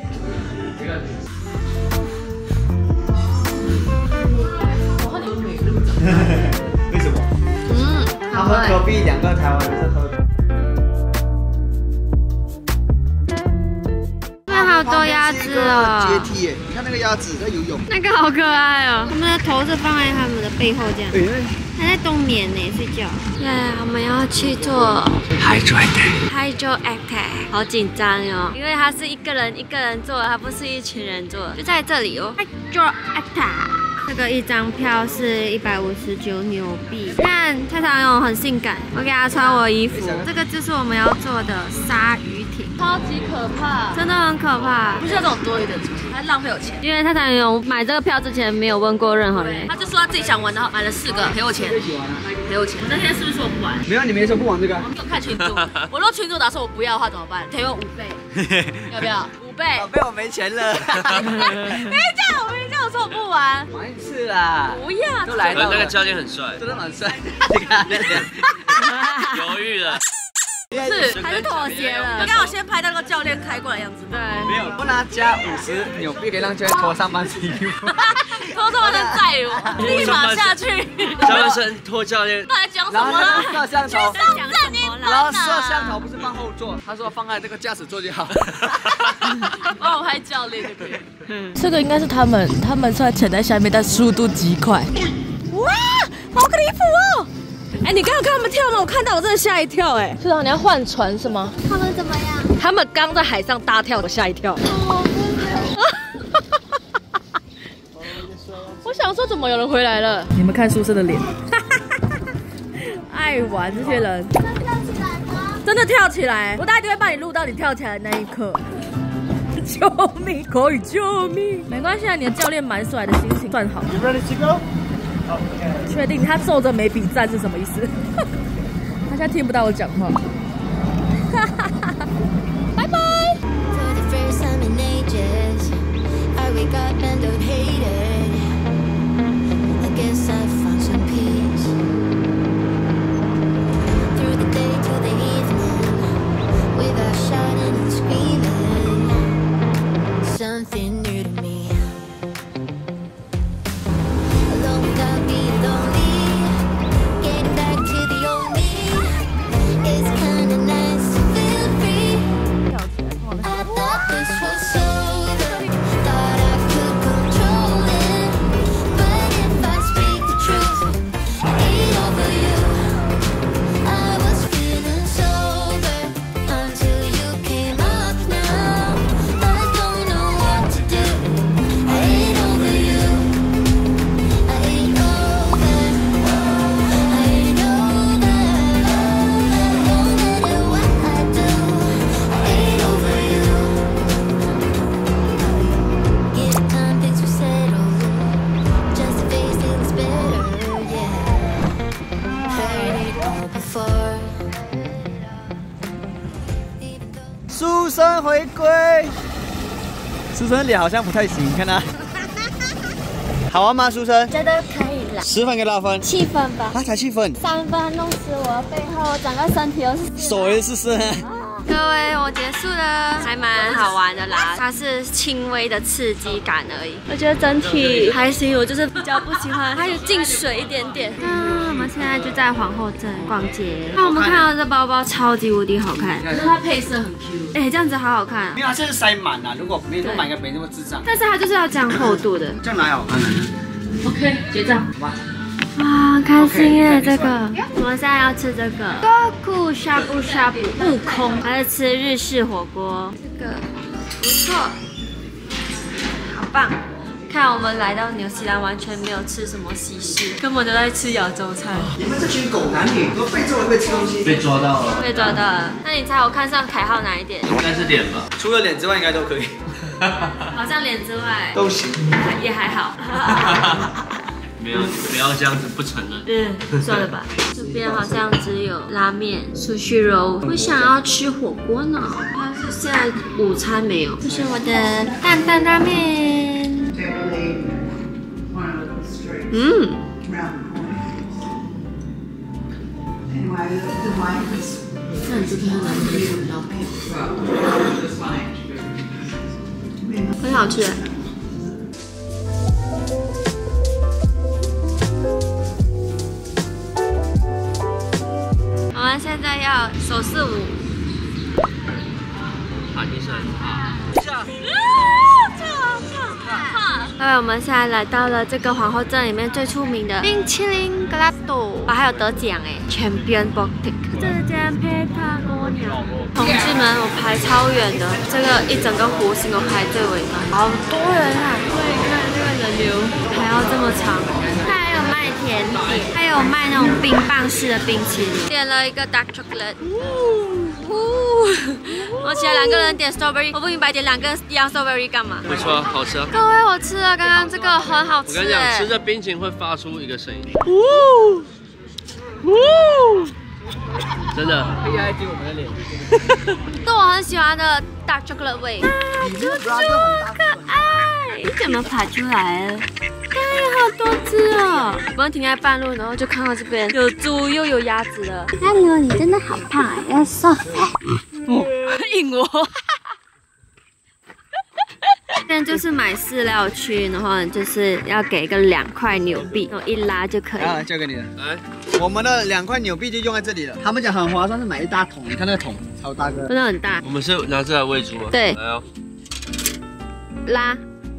为什么？ 嗯， 他们隔壁两个台湾人是喝。 那好多鸭子哦。 阶梯耶，你看那个鸭子在游泳。 那个好可爱哦，他们的头是放在他们的背后这样。还在冬眠呢，睡觉。耶，我们要去做 Hydro Attack。 Hydro Attack， 好紧张哦，因为他是一个人一个人做，他不是一群人做，就在这里哦。Hydro Attack。这个一张票是一百五十九纽币。看蔡长勇很性感，我给他穿我衣服。这个就是我们要做的鲨鱼艇， 超级可怕， 真的很可怕。 不需要这种多余的主题，还浪费我钱。 因为蔡长勇买这个票之前没有问过任何人， 他就说他自己想玩，然后买了四个，赔我钱，赔我钱。那天是不是说我不玩？ 没有，你没说不玩这个。 我没有看群主，我如果群主打说我不要的话怎么办？赔我五倍，要不要？五倍。 宝贝，我没钱了。 没叫我没叫我说我不玩， 玩一次啦。 不要。 都来到了。 那个教练很帅， 真的蛮帅。你看那脸， 犹豫了。 是， 还是妥协了。 你刚好先拍到那个教练开过来的样子。对。 没有，不拿加五十纽币可以让教练脱上半身衣服。 偷偷的载我，立马下去。 上半身脱教练。 他在讲什然后么呢？ 摄像头， 站你然后摄像头不是放后座，他说放在这个驾驶座就好。 帮我拍教练就可以。 这个应该是他们，他们虽然潜在下面，但速度极快。哇，好离谱哦！哎，你刚刚看他们跳吗？我看到我真的吓一跳哎。是啊，你要换船是吗？ 他们怎么样？ 他们刚在海上大跳，我吓一跳。 想说怎么有人回来了？你们看书生的脸，爱玩这些人。真的跳起来，我大概就会帮你录到你跳起来的那一刻。救命！可以救命！没关系啊，你的教练蛮帅的，心情算好。 You ready to go? 确定他皱着眉比赞是什么意思？他现在听不到我讲话。拜拜。 Something new to me. Alone without being lonely. Getting back to the old me. It's kinda nice to feel free. I thought this was over. Thought I could control it. But if I speak the truth, I ain't over you. I was feeling sober until you came up now. Before 书生回归，书生脸好像不太行，你看他。好玩吗，书生？ 觉得可以啦， 十分给多少分？ 七分吧。 他才七分， 三分弄死我背后，整个身体都是。 手也是湿。 各位，我结束了，还蛮好玩的啦。它是轻微的刺激感而已，我觉得整体还行。我就是比较不喜欢，还有进水一点点。啊，我们现在就在皇后镇逛街。那我们看到这包包超级无敌好看， 可是它配色很 Q。 哎，这样子好好看。 没有，这是塞满了。如果没买个没那么智障。 但是它就是要这样厚度的。 这样哪好看呢 ？OK， 结账。 好吧。 哇，很开心耶！这个，我们现在要吃这个高库呷哺呷哺悟空，还是吃日式火锅，这个不错，好棒！看我们来到纽西兰，完全没有吃什么西式，根本都在吃亚洲菜。 你们这群狗男女都被抓会吃东西，被抓到了， 被抓到了。那你猜我看上凯浩哪一点？ 应该是脸吧， 除了脸之外应该都可以。 好像脸之外都行， 也还好。 没有，不要这样子，不承认。 嗯，算了吧。这边好像只有拉面、sushi 须肉。我想要吃火锅呢，但是现在午餐没有。这是我的担担拉面。嗯。那你昨天拿的是什么照片？很好吃。我们现在要手势舞。 爬地上啊！ 各位，我们现在来到了这个皇后镇里面最出名的冰淇淋格拉多，啊，还有得奖哎 ，Champion Baltic。这间佩塔哥鸟，同志们，我排超远的，这个一整个弧形我排最尾端，好多人啊！所以看这个人流还要这么长。还有卖甜点，还有卖那种冰棒式的冰淇淋。点了一个 dark chocolate。我起来两个人点 strawberry， 我不明白点两个一样 strawberry 干嘛？ 不错，好吃。 各位，我吃了刚刚这个很好吃。 我跟你讲，吃着冰淇淋会发出一个声音。 呜呜， 真的。 可以来丢我们的脸。 是我很喜欢的 dark chocolate 味。猪猪可爱，你怎么爬出来了？好多只哦！我们停在半路，然后就看到这边有猪又有鸭子了。Hello， 你真的好胖啊，要瘦。硬我。这边就是买饲料区，然后就是要给个两块纽币，然后一拉就可以。 啊，交给你了。 来， 我们的两块纽币就用在这里了。他们讲很划算，是买一大桶。你看那个桶，超大个， 真的很大。 我们是拿这来喂猪啊。 对。 来哦。 拉。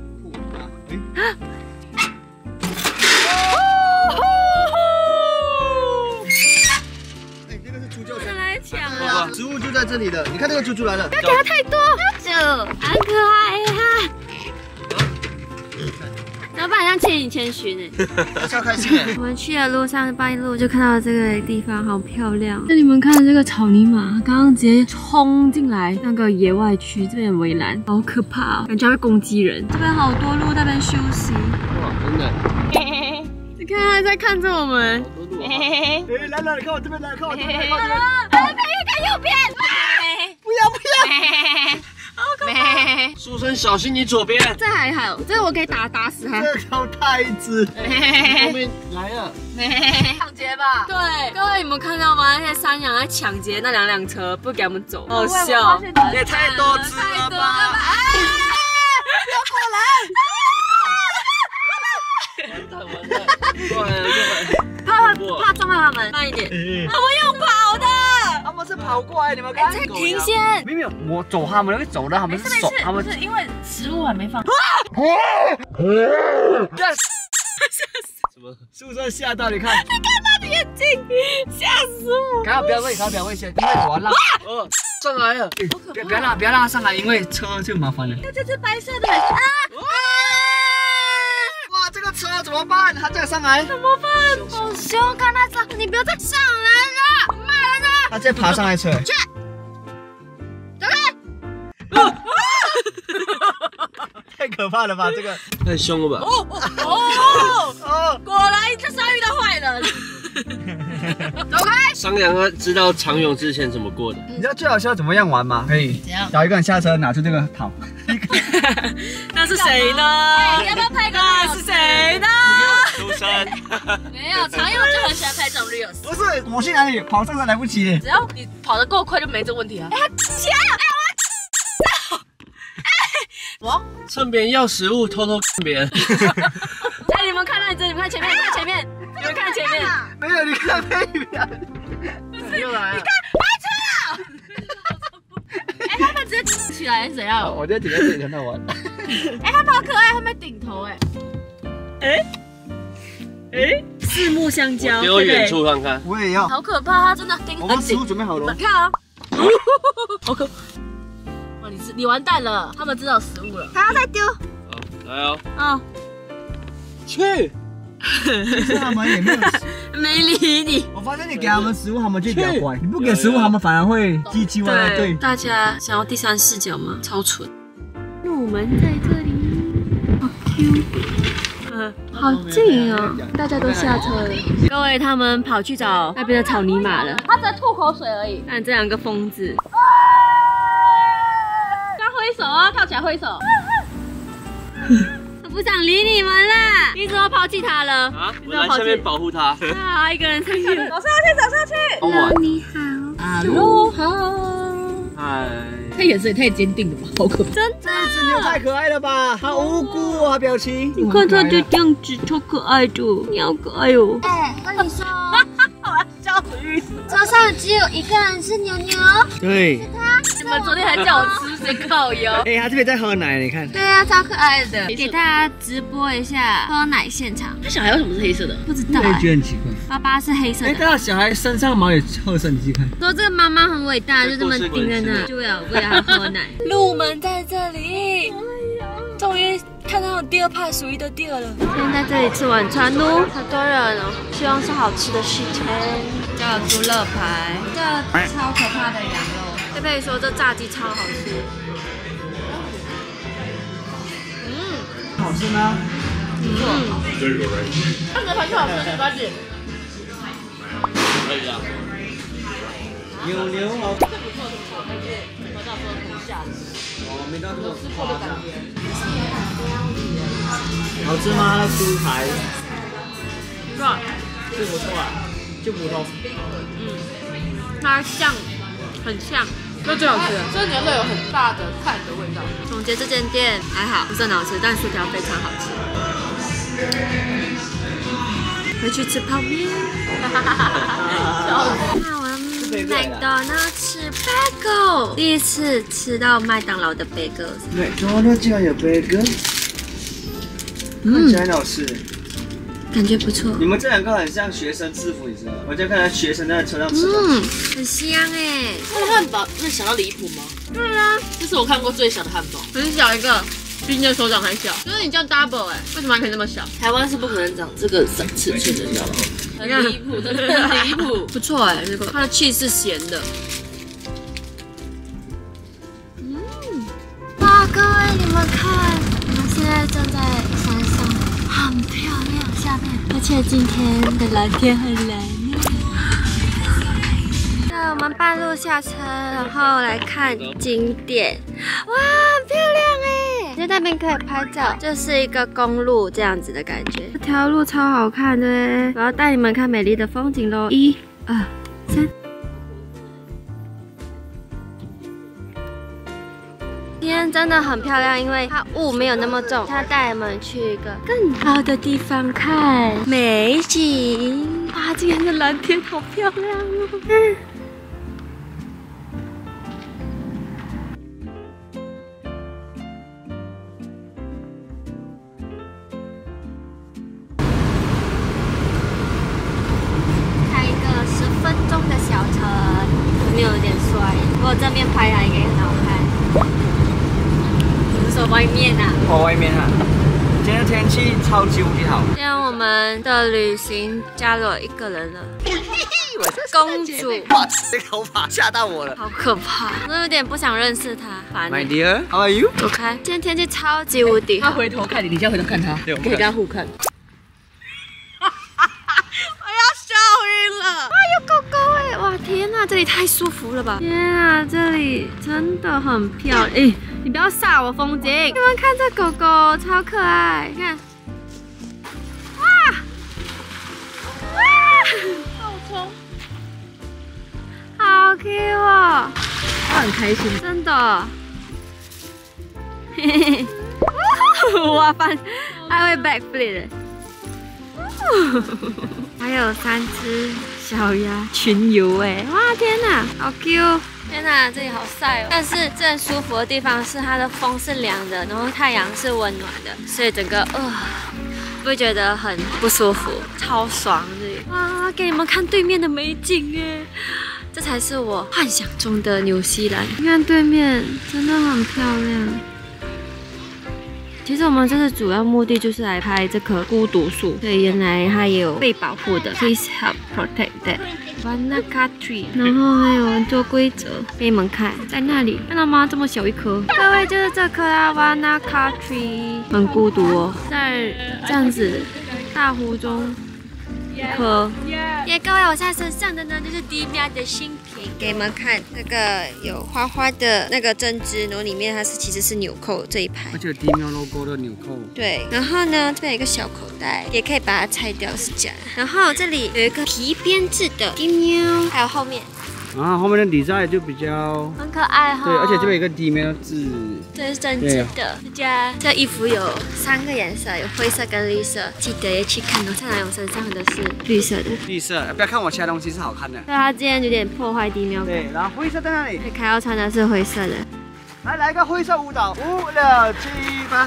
食物就在这里了，你看那个猪猪来了， 不要给它太多，猪很可爱哈。 老板像千与千寻哎， 超开心哎！ 我们去的路上半路就看到这个地方好漂亮。那你们看这个草泥马，刚刚直接冲进来那个野外区，这边围栏，好可怕哦，感觉会攻击人。这边好多鹿在那边休息。 哇，真的。 你看他在看着我们。 哎，来来，你看我这边，来看我这边，来看我这边。 看右看右边。 不要不要！ 好可怕！ 书生小心你左边。 这还好，这我可以打打死他。 这条太子。 后面来了。 抢劫吧！对，各位你们看到吗？那些山羊在抢劫那两辆车，不给他们走，好笑。 也太多只了吧！ 不要过来！完蛋完蛋！过来了过来！ 怕怕撞到他们，慢一点。他们用跑的。 他们是跑过来，你们看。 停先！ 没有，我走他们，那个走的他们是手，他们是因为食物还没放。 什么？ 书生吓到，你看。 你看他的眼睛，吓死我！ 刚刚不要问，刚刚不要问先，因为我要让。 哦，上来了。 不要不要让不要让他上来，因为车就麻烦了。 那这只白色的还是啊？ 哇，这个车怎么办？他再上来。 怎么办？好凶！看他上，你不要再上来了，骂人啊！ 他再爬上来车。 去。走开！ 太可怕了吧，这个太凶了吧？ 哦哦哦！果然这鲨鱼的坏人。 走开！ 商量啊，知道长泳之前怎么过的。 你知道最好笑怎么样玩吗？可以， 怎样？ 找一个人下车，拿出这个桃。 那是谁呢？ 哎，要不要拍个？ 那是谁呢？ 书生。 没有，常勇就很喜欢拍这种 reels。 不是，我去哪里？跑上车来不及。 只要你跑得够快，就没这问题啊。哎，他起来了！哎，我，哎，我趁别人要食物，偷偷看别人。 哎，你们看那里，你们看前面，看前面，你们看前面。 没有，你看那边。 又来了。 你看，开车了。哎，他们直接起来是怎样？ 我在顶在这里很好玩。 哎，他们好可爱，他们顶头哎。哎哎，四目相交， 给我远处看看。 我也要。 好可怕，他真的顶我们食物准备好了。 你看啊，好可。哇，你是你完蛋了，他们知道食物了。 还要再丢。 好，来哦。 啊， 去。 其实他们也没有。 没理你。 我发现你给他们食物，他们就比较乖；你不给食物，他们反而会叽叽歪歪。对。 大家想要第三视角吗？超蠢。鹿门在这里，好 Q。嗯，好近哦！大家都下车了。各位，他们跑去找那边的草泥马了。 他只在吐口水而已。 看这两个疯子。 刚挥手啊，跳起来挥手。 我不想理你们啦！你怎么抛弃他了？ 啊，我来下面保护他。 啊，一个人上去。 走上去，走上去。 Hello，你好。 Hello，好。 嗨。 他眼神也太坚定了吧，好可怕。 真的。 这只牛太可爱了吧，好无辜哦，表情。 你看它的样子，超可爱的，你好可爱哦。 哎，跟你说， 我要笑死。 车上只有一个人是牛牛， 对。 你们昨天还叫我吃谁靠腰？ 哎，他这边在喝奶，你看。 对啊，超可爱的。给大家直播一下喝奶现场。 他小孩为什么是黑色的？ 不知道。 我也觉得很奇怪。 爸爸是黑色的。 哎，看到小孩身上毛也褐色，你自己看。 说这个妈妈很伟大，就这么盯在那，就要为他喝奶。 鹿门在这里，终于看到第二派属于的第二了。 今天在这里吃晚餐喽，好多人哦，希望是好吃的事情。这有猪肋排，这超可怕的羊肉。佩佩说这炸鸡超好吃。嗯， 好吃吗？ 嗯， 看着很好吃，没关系。 可以啊。 牛牛好。 这不错，不错，但是回到时候很下吃。 哦，没到这么吃过的感觉。 好吃吗？猪排。 不错， 是不错啊，就普通。 嗯，它像，很像。 这最好吃的，这牛肉有很大的菜的味道。 总结这间店还好，不是很好吃，但薯条非常好吃。回去吃泡面。那我们麦当劳吃 bagel， 第一次吃到麦当劳的 bagel。 麦当劳竟然有 bagel， 看起来很好吃。 感觉不错。 你们这两个很像学生制服，你知道吗？我就看到学生在车上吃。 嗯，很香哎。 这个汉堡真的小到离谱吗？ 对啊， 这是我看过最小的汉堡。 很小一个， 比你的手掌还小。就是你叫 double 哎、为什么还可以那么小？ 台湾是不可能长这个尺寸的，你知道吗？很离谱，真的很离谱。 不错哎、这个它的气是咸的。 哇，各位你们看，我们现在站在山上，很漂亮，下面，而且今天的蓝天很蓝。那我们半路下车，然后来看景点，哇，很漂亮哎！在那边可以拍照，这是一个公路这样子的感觉，这条路超好看的，我要带你们看美丽的风景喽！一、二、三。今天真的很漂亮，因为它雾没有那么重，它带我们去一个更高的地方看美景。哇，今天的蓝天好漂亮哦！嗯。开一个十分钟的小城，有没有点帅？不过正面拍它应该很好看。我说外面啊， 哦，外面啊，今天天气超级无敌好。 今天我们的旅行加了一个人了，公主。 哇，这个头发吓到我了， 好可怕，我有点不想认识她。烦。 My dear, how are you？ 走开，今天天气超级无敌好。 他回头看你，你现在回头看他， 对， 可以跟他互看。 哎呦，狗狗哎！哇，天哪，这里太舒服了吧！天啊，这里真的很漂亮。哎，你不要煞我风景。你们看这狗狗超可爱，你看，哇哇，好冲，好 Q 哦！ 他很开心， 真的。嘿嘿嘿，哇翻，还会 backflip 的。还有三只小鸭群游哎，哇天哪，好 Q！ 天哪，这里好晒哦。但是最舒服的地方是它的风是凉的，然后太阳是温暖的，所以整个呃不会觉得很不舒服，超爽这里。哇，给你们看对面的美景哎，这才是我幻想中的纽西兰。你看对面真的很漂亮。其实我们这次主要目的就是来拍这棵孤独树，所以原来它也有被保护的 ，Please help protect that Wanaka tree。然后还有很多规则给你们看，在那里看到吗？这么小一棵，各位就是这棵啊 Wanaka tree， 很孤独哦，在这样子大湖中一棵。耶，各位，我现在身上的呢就是迪喵的新品，给你们看，那个有花花的那个针织，然后里面它是其实是纽扣这一排， 而且有迪喵 logo 的纽扣。 对，然后呢这边有一个小口袋，也可以把它拆掉是这样。然后这里有一个皮编制的迪喵，还有后面。 啊，后面的底材就比较很可爱哈、哦。 对，而且这边有一个迪喵的字。 这是针织的，这家这衣服有三个颜色，有灰色跟绿色，记得要去看哦。蔡南勇身上的是绿色的， 绿色，不要看我其他东西是好看的。 对，它今天有点破坏迪喵感。 对，然后灰色在那里。 凯要穿的是灰色的。 来，来个灰色舞蹈，五六七八。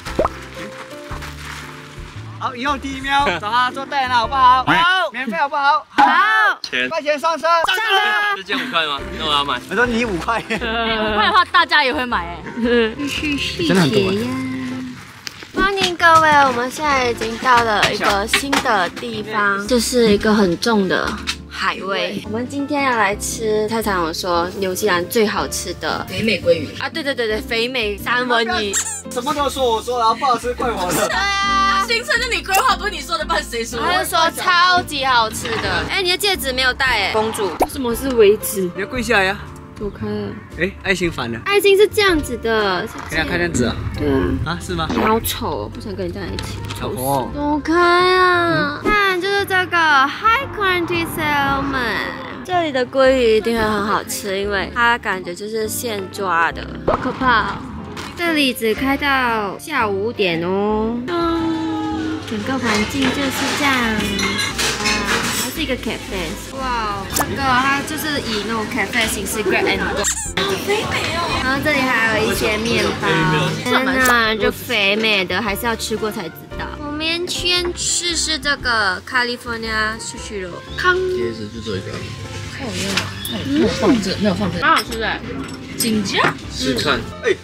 好，以后第一喵找他做代言好不好？好，免费好不好？好。 钱， 快钱上车，上车。 这件五块吗？那我要买。 我说你五块。 五块的话，大家也会买哎。 继续细真的很多节呀。欢迎各位，我们现在已经到了一个新的地方，这是一个很重的海味。我们今天要来吃，太常有说纽西兰最好吃的肥美鲑鱼啊，对对对对，肥美三文鱼。 什么都说我说，然后不好吃怪我的。 对啊， 行程是你规划，不是你说的，不然谁说？ 他就说超级好吃的。哎，你的戒指没有戴哎，公主。为什么是围指？ 你要跪下来呀。 躲开了。 哎，爱心反了。 爱心是这样子的，是可以看这样子啊？ 对啊。 啊，是吗？ 你好丑哦，不想跟你在一起。 老婆。 躲开啊！看，就是这个 High Quality Salmon。这里的鲑鱼一定会很好吃，因为它感觉就是现抓的，好可怕哦。这里只开到下午五点哦。嗯，整个环境就是这样。啊，还是一个 cafe。哇，这个它就是以那种 cafe 形式 grab and go。好肥美哦。然后这里还有一些面包。天哪，这肥美的还是要吃过才知道。我们先试试这个 California sushi roll。康。 椰子就做一个。 看我没有，没有放这，没有放这， 蛮好吃的。 紧张。 试看。 哎。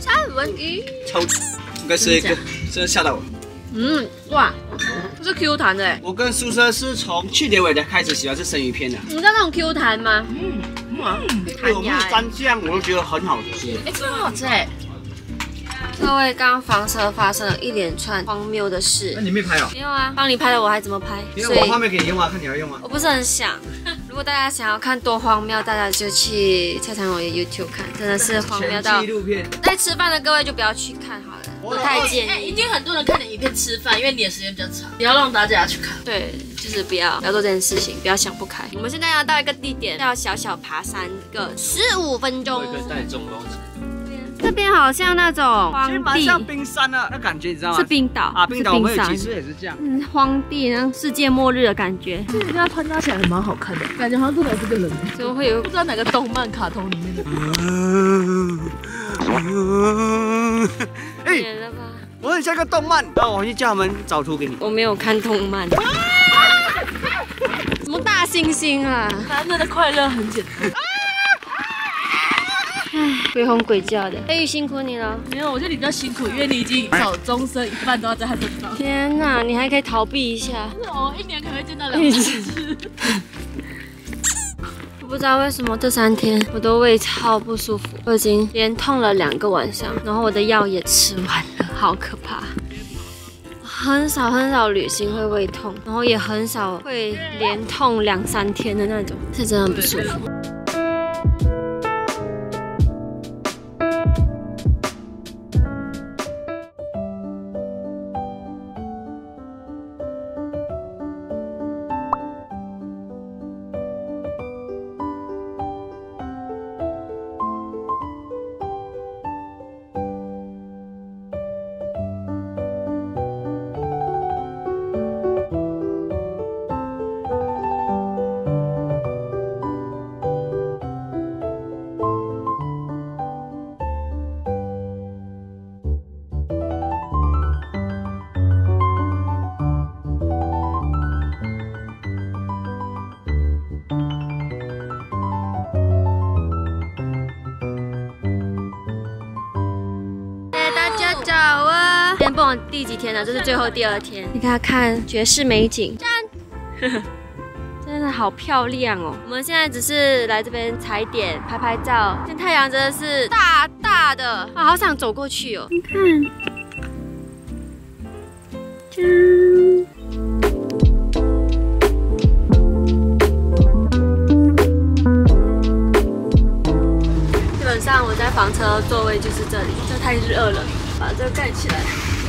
三文鱼。 超，应该是一个，真的吓到我。 嗯，哇，这是 Q 弹的哎。 我跟苏轼是从去年尾的开始喜欢吃生鱼片的。 你知道那种 Q 弹吗？嗯，哇， 我们的蘸酱我都觉得很好吃。 哎，真的好吃哎。各位，刚刚房车发生了一连串荒谬的事。 那你没拍哦？ 没有啊，帮你拍的我还怎么拍？ 因为我画面给你用啊，看你要用啊。 我不是很想。如果大家想要看多荒谬，大家就去蔡长荣的 YouTube 看，真的是荒谬到。纪录片。在吃饭的各位就不要去看好了，不太建议。 哎，一定很多人看你影片吃饭，因为你的时间比较长，不要让大家去看。 对，就是不要不要做这件事情，不要想不开。我们现在要到一个地点，要小小爬山个十五分钟。 我可以带重包子。 这边好像那种荒地， 蛮像冰山啊，那感觉你知道吗？ 是冰岛啊，冰岛我们有几次也是这样， 嗯，荒地，然后世界末日的感觉。 其实它穿搭起来还蛮好看的，感觉好像真的有这个人。 怎么会有？ 不知道哪个动漫、卡通里面的。 哎，我很像个动漫，然后我回去叫他们找图给你。 我没有看动漫。什么大猩猩啊？ 男人的快乐很简单。 唉，鬼吼鬼叫的，黑羽辛苦你了。 没有，我觉得你比较辛苦，因为你已经走终身一半都要在他身上。 天哪，你还可以逃避一下。 是哦，一年可能会见到两次。 我不知道为什么这三天我都胃超不舒服，我已经连痛了两个晚上，然后我的药也吃完了，好可怕。很少很少旅行会胃痛，然后也很少会连痛两三天的那种，是真的很不舒服。早啊！今天不管第几天了，这是最后第二天。你看看绝世美景，赞，真的好漂亮哦。我们现在只是来这边踩点拍拍照，今天太阳真的是大大的，啊，好想走过去哦。你看，啾。基本上我在房车座位就是这里，这太热了。把这个盖起来。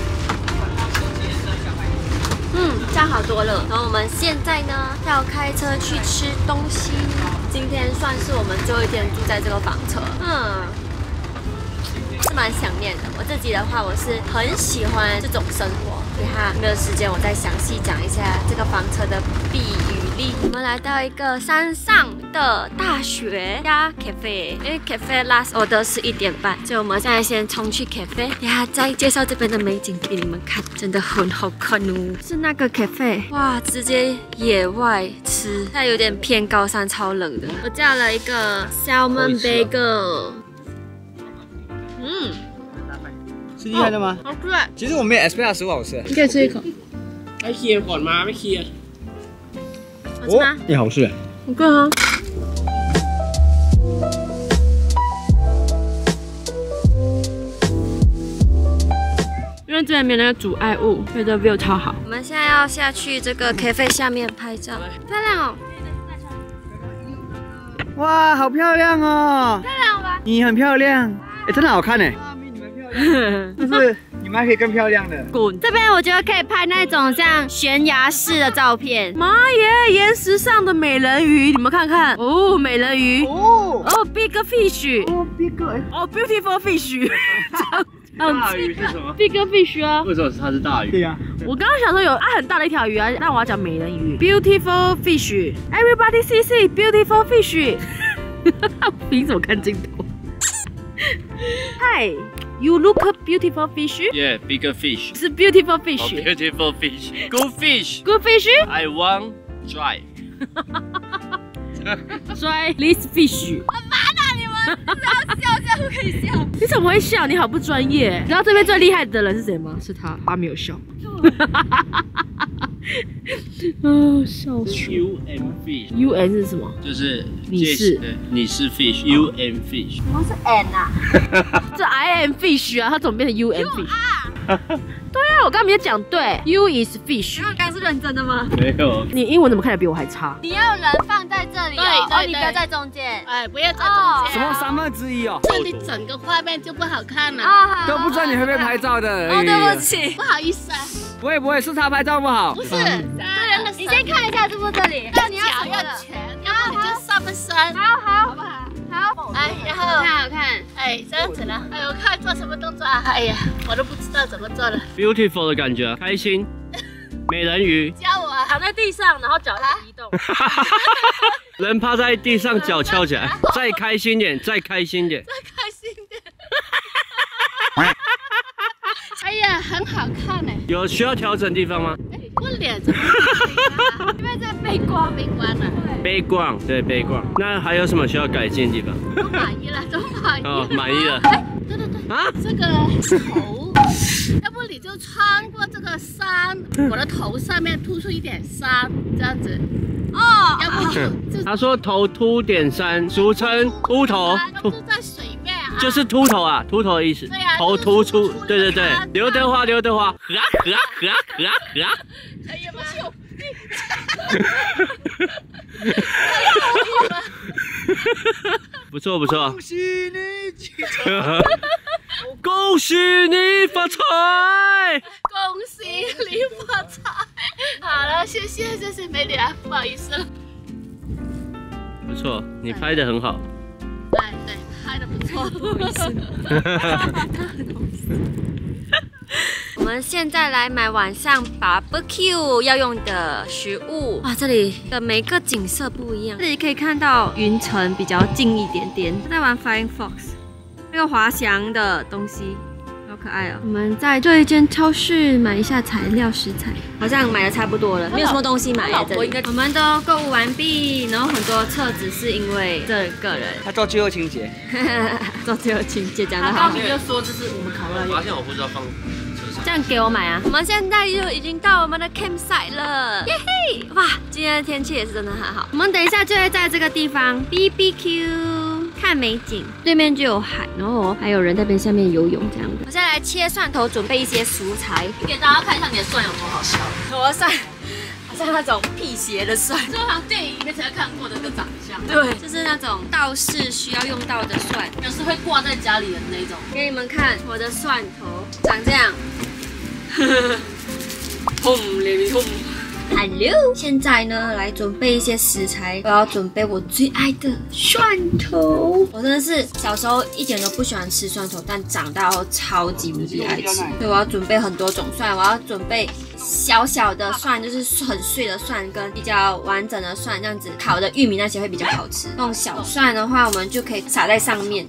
嗯，这样好多了。然后我们现在呢要开车去吃东西。今天算是我们最后一天住在这个房车，嗯，是蛮想念的。我自己的话，我是很喜欢这种生活。等下没有时间，我再详细讲一下这个房车的弊与利。我们来到一个山上的大学加 cafe， 因为 cafe last order 是一点半，所以我们现在先冲去 cafe， 等下再介绍这边的美景给你们看，真的很好看哦。是那个 cafe， 哇，直接野外吃，它有点偏高山，超冷的。我叫了一个 salmon bagel， 嗯。 是厉害的吗？ 好吃哎！ 其实我没有 expect 食物好吃。 你可以吃一口。 ไอ้เคลียร์ก่อนมาไม่เคลียร์好吃吗？ 也好吃。 好贵啊！因为这边没有那个阻碍物，所以这 view 超好。 我们现在要下去这个 cafe 下面拍照，漂亮哦！ 哇，好漂亮哦！ 漂亮吧？ 你很漂亮，哎，真的好看哎。就是你们还可以更漂亮的。 滚！这边我觉得可以拍那种像悬崖式的照片。 妈耶，岩石上的美人鱼，你们看看哦，美人鱼哦哦 ，big fish， 哦 big， 哦 beautiful fish， 大鱼是什么 ？big fish 啊？ 为什么它是大鱼？ 对呀、啊， 我刚刚想说有啊很大的一条鱼啊，但我要讲美人鱼 ，beautiful fish，everybody see see beautiful fish， 凭什么看镜头？嗨。You look a beautiful fish. Yeah, bigger fish. 是 beautiful fish. Oh, beautiful fish. Good fish. Good fish. I want dry. Dry this fish. 好烦啊你们笑，这样不可以笑。 你怎么会笑？你好不专业。你知道这边最厉害的人是谁吗？是他，他没有笑。哦，笑死。 U M fish U N 是什么？ 就是你是对，你是 fish，U M fish。 我是 N 啊。 这 I am fish 啊，它怎么变成 U M fish？对啊，我刚刚没有讲对 ，U is fish。 刚刚是认真的吗？ 没有。 你英文怎么看起来比我还差？ 你要人放在这里哦， 对对哦，你不要在中间。 哎，不要在中什间， 么三分之一哦？ 这里整个画面就不好看了。 哦，好。 都不知道你会不会拍照的。 哦，对不起。 不好意思啊， 不会不会，是他拍照不好。 不是，这人的你先看一下这不这里， 要你要脚要什么的？ 全，要不你就上半身， 好好好不好？ 好， 哎，然好后看好看。 哎，这样子呢？哎呦，看做什么动作啊？哎呀，我都不知道怎么做了， Beautiful 的感觉，开心，美人鱼， 教我啊！ 躺在地上，然后脚一移动。 人趴在地上，脚翘起来，再开心点，再开心点。 再开心点。哎呀，很好看呢。 有需要调整地方吗？ 哎，我脸怎么了？因为在背光，背光了。 背光，对背光。那还有什么需要改进的地方？ 都满意了，都满意了。 哦，满意了。 哎，对对对， 啊， 这个头，要不你就穿过这个山，我的头上面突出一点山，这样子。 哦， 要不就就他说头秃点山，俗称秃头，秃啊都在水面啊。 就是秃头啊，秃头的意思。 对啊头突出就是突出， 对对对看。 刘德华，刘德华，呵啊呵啊呵啊呵啊呵啊。 可以吗？ 不错不错。 恭喜你起床。 恭喜你发财！ 恭喜你发财！好了，谢谢谢谢美女啊，不好意思了。 不错，你拍的很好。 对对，拍的不错，不好意思。 我们现在来买晚上 barbecue 要用的食物。哇，这里的每个景色不一样。这里可以看到云层比较近一点点。在玩 Flying Fox， 那个滑翔的东西。好可爱哦！我们在这一间超市买一下材料食材，好像买的差不多了，没有什么东西买了。这里我们都购物完毕，然后很多册子是因为这个人他做最后清洁。 做最后清洁，讲得好。 他刚明就说这是我们烤肉发现我不知道放。 这样给我买啊！我们现在就已经到我们的 campsite 了，耶嘿！哇，今天的天气也是真的很好。我们等一下就会在这个地方 B B Q 看美景，对面就有海，然后还有人在边下面游泳这样的。我现在来切蒜头，准备一些蔬菜， 给大家看一下你的蒜有多好笑。 我的蒜好像那种辟邪的蒜， 就好像电影里面才看过的那个长相， 对，就是那种道士需要用到的蒜， 就是会挂在家里的那种。 给你们看我的蒜头长这样。轰连连轰 ，Hello！ 现在呢，来准备一些食材。我要准备我最爱的蒜头。我真的是小时候一点都不喜欢吃蒜头，但长大后超级无敌爱吃。所以我要准备很多种蒜，我要准备小小的蒜，就是很碎的蒜，跟比较完整的蒜，这样子烤的玉米那些会比较好吃。那种小蒜的话，我们就可以撒在上面。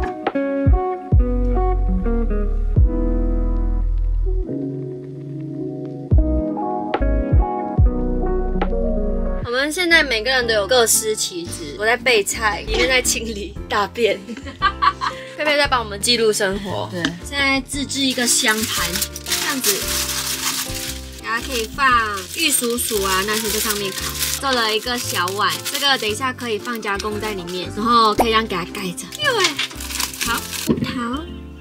我们现在每个人都有各司其职，我在备菜，里面在清理大便，佩佩在帮我们记录生活。对，现在自制一个香盘，这样子，大家可以放玉蜀黍啊那些在上面烤。做了一个小碗，这个等一下可以放加工在里面，然后可以让给它盖着。因为好，葡萄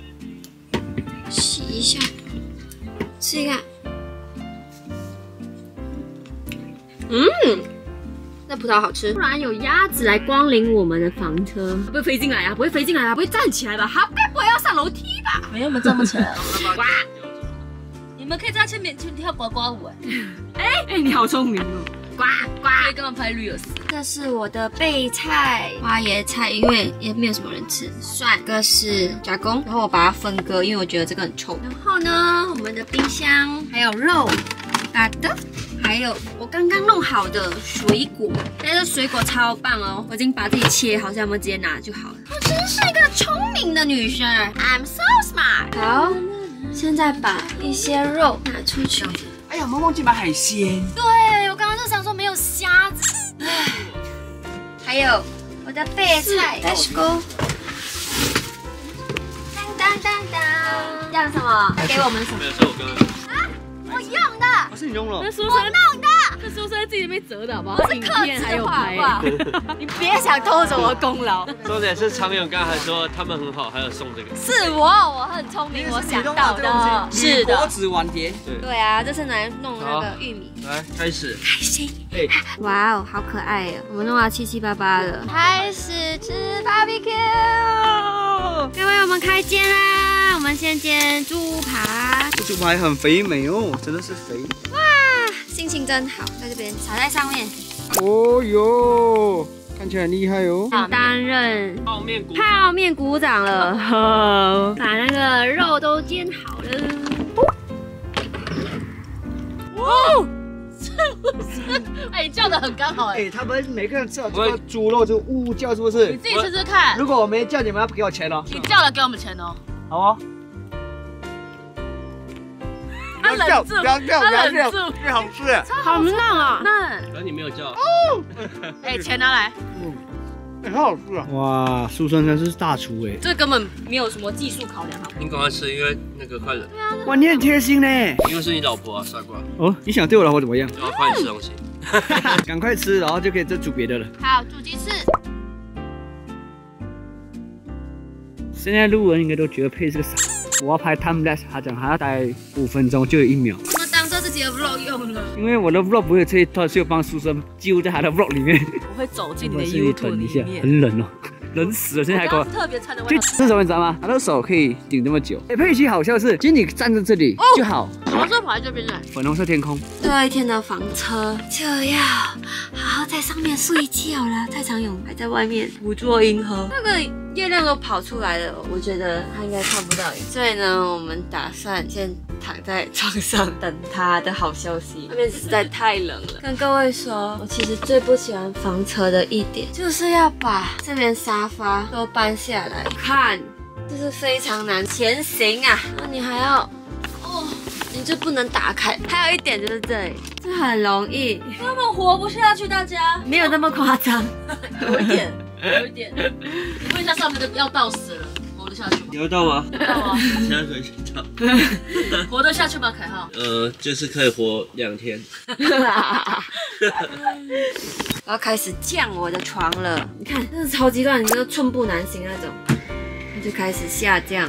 洗一下，吃一看。嗯。这葡萄好吃，突然有鸭子来光临我们的房车，不会飞进来啊？不会飞进来啊？不会站起来吧？它该不会要上楼梯吧？ 没有，我们站不起来了。 哇！ 你们可以在前面去跳呱呱舞哎。 哎哎，你好聪明哦！呱呱！ 可以跟我拍旅游。 这是我的备菜，花椰菜，因为也没有什么人吃。蒜，这个是加工，然后我把它分割，因为我觉得这个很臭。然后呢，我们的冰箱还有肉，好的。还有我刚刚弄好的水果，这个水果超棒哦！我已经把自己切好，像我们直接拿就好了。我真是一个聪明的女生 ，I'm so smart。好，现在把一些肉拿出去。 哎呀，我们忘记买海鲜。 对，我刚刚就想说没有虾子。唉，还有我的备菜 ，Let's go。 干了什么？给我们什么？ 没有，是我刚刚。 我用的。 不是你用了那。书生我弄的。 这书生自己没折的好不好？影我是克片还有制化，好拍不。好？你别想偷走我的功劳。 重点是常勇刚才说他们很好，还有送这个。 是我，我很聪明，我想到的。是的。 锅子碗碟。 对啊，这是拿来弄那个玉米。 来，开始。 开心。 哎， 哇哦，好可爱哦！我们弄到七七八八了，开始吃 B B Q。各位，我们开煎啦！我们先煎猪扒。 这猪排很肥美哦，真的是肥。 哇，心情真好，在这边撒在上面。 哦哟，看起来很厉害哦。 担任泡面鼓泡面鼓掌了，呵把那个肉都煎好了。 哦，是不是？哎，你叫的很刚好哎。 哎，他们每个人吃了这个猪肉就呜呜叫，是不是？ 你自己吃吃看。 如果我没叫，你们要给我钱哦。 你叫了给我们钱哦。 好哦。不要叫，不要叫，不要叫，最好吃。 好嫩啊！ 嫩。 可是你没有叫。 哎，钱拿来。 很好吃啊！哇，苏珊珊是大厨哎。 这根本没有什么技术考量好。 你赶快吃，因为那个快冷。 哇，你很贴心呢。 因为是你老婆啊，傻瓜。 哦，你想对我老婆怎么样？ 就要快吃东西。 赶快吃，然后就可以再煮别的了。 好，煮鸡翅。 现在路人应该都觉得佩是个傻。我要拍 time lapse， 他讲还要待五分钟就有一秒。 我当做自己的 vlog 用了。 因为我的 vlog 不会有这一段，是有帮苏珊记录在他的 vlog 里面。 我会走进你的我是 YouTube 等一下， 里面。 很冷哦，冷死了，现在还给我。 特别穿的外就套。 这什么你知道吗？他的手可以顶那么久。哎，佩奇好笑的是，今天你站在这里就好。 什么时候跑在这边来？ 粉红色天空。 最后一天的房车就要好好在上面睡觉了。蔡长勇还在外面捕捉银河，那个月亮都跑出来了，我觉得他应该看不到。所以呢，我们打算先躺在床上等他的好消息。外面实在太冷了。跟各位说，我其实最不喜欢房车的一点，就是要把这边沙发都搬下来，看，这是非常难前行啊。然后你还要，哦。你就不能打开。还有一点就是这里，这很容易， 根本活不下去，大家。 没有那么夸张， 有一点，有一点。你问一下上面的要到死了，活得下去吗？ 你要到吗？ 到啊。 现在可以到。 活得下去吗，凯浩？ 呃，就是可以活两天。 我要开始降我的床了，你看，真的超级乱，你就寸步难行那种。它就开始下降，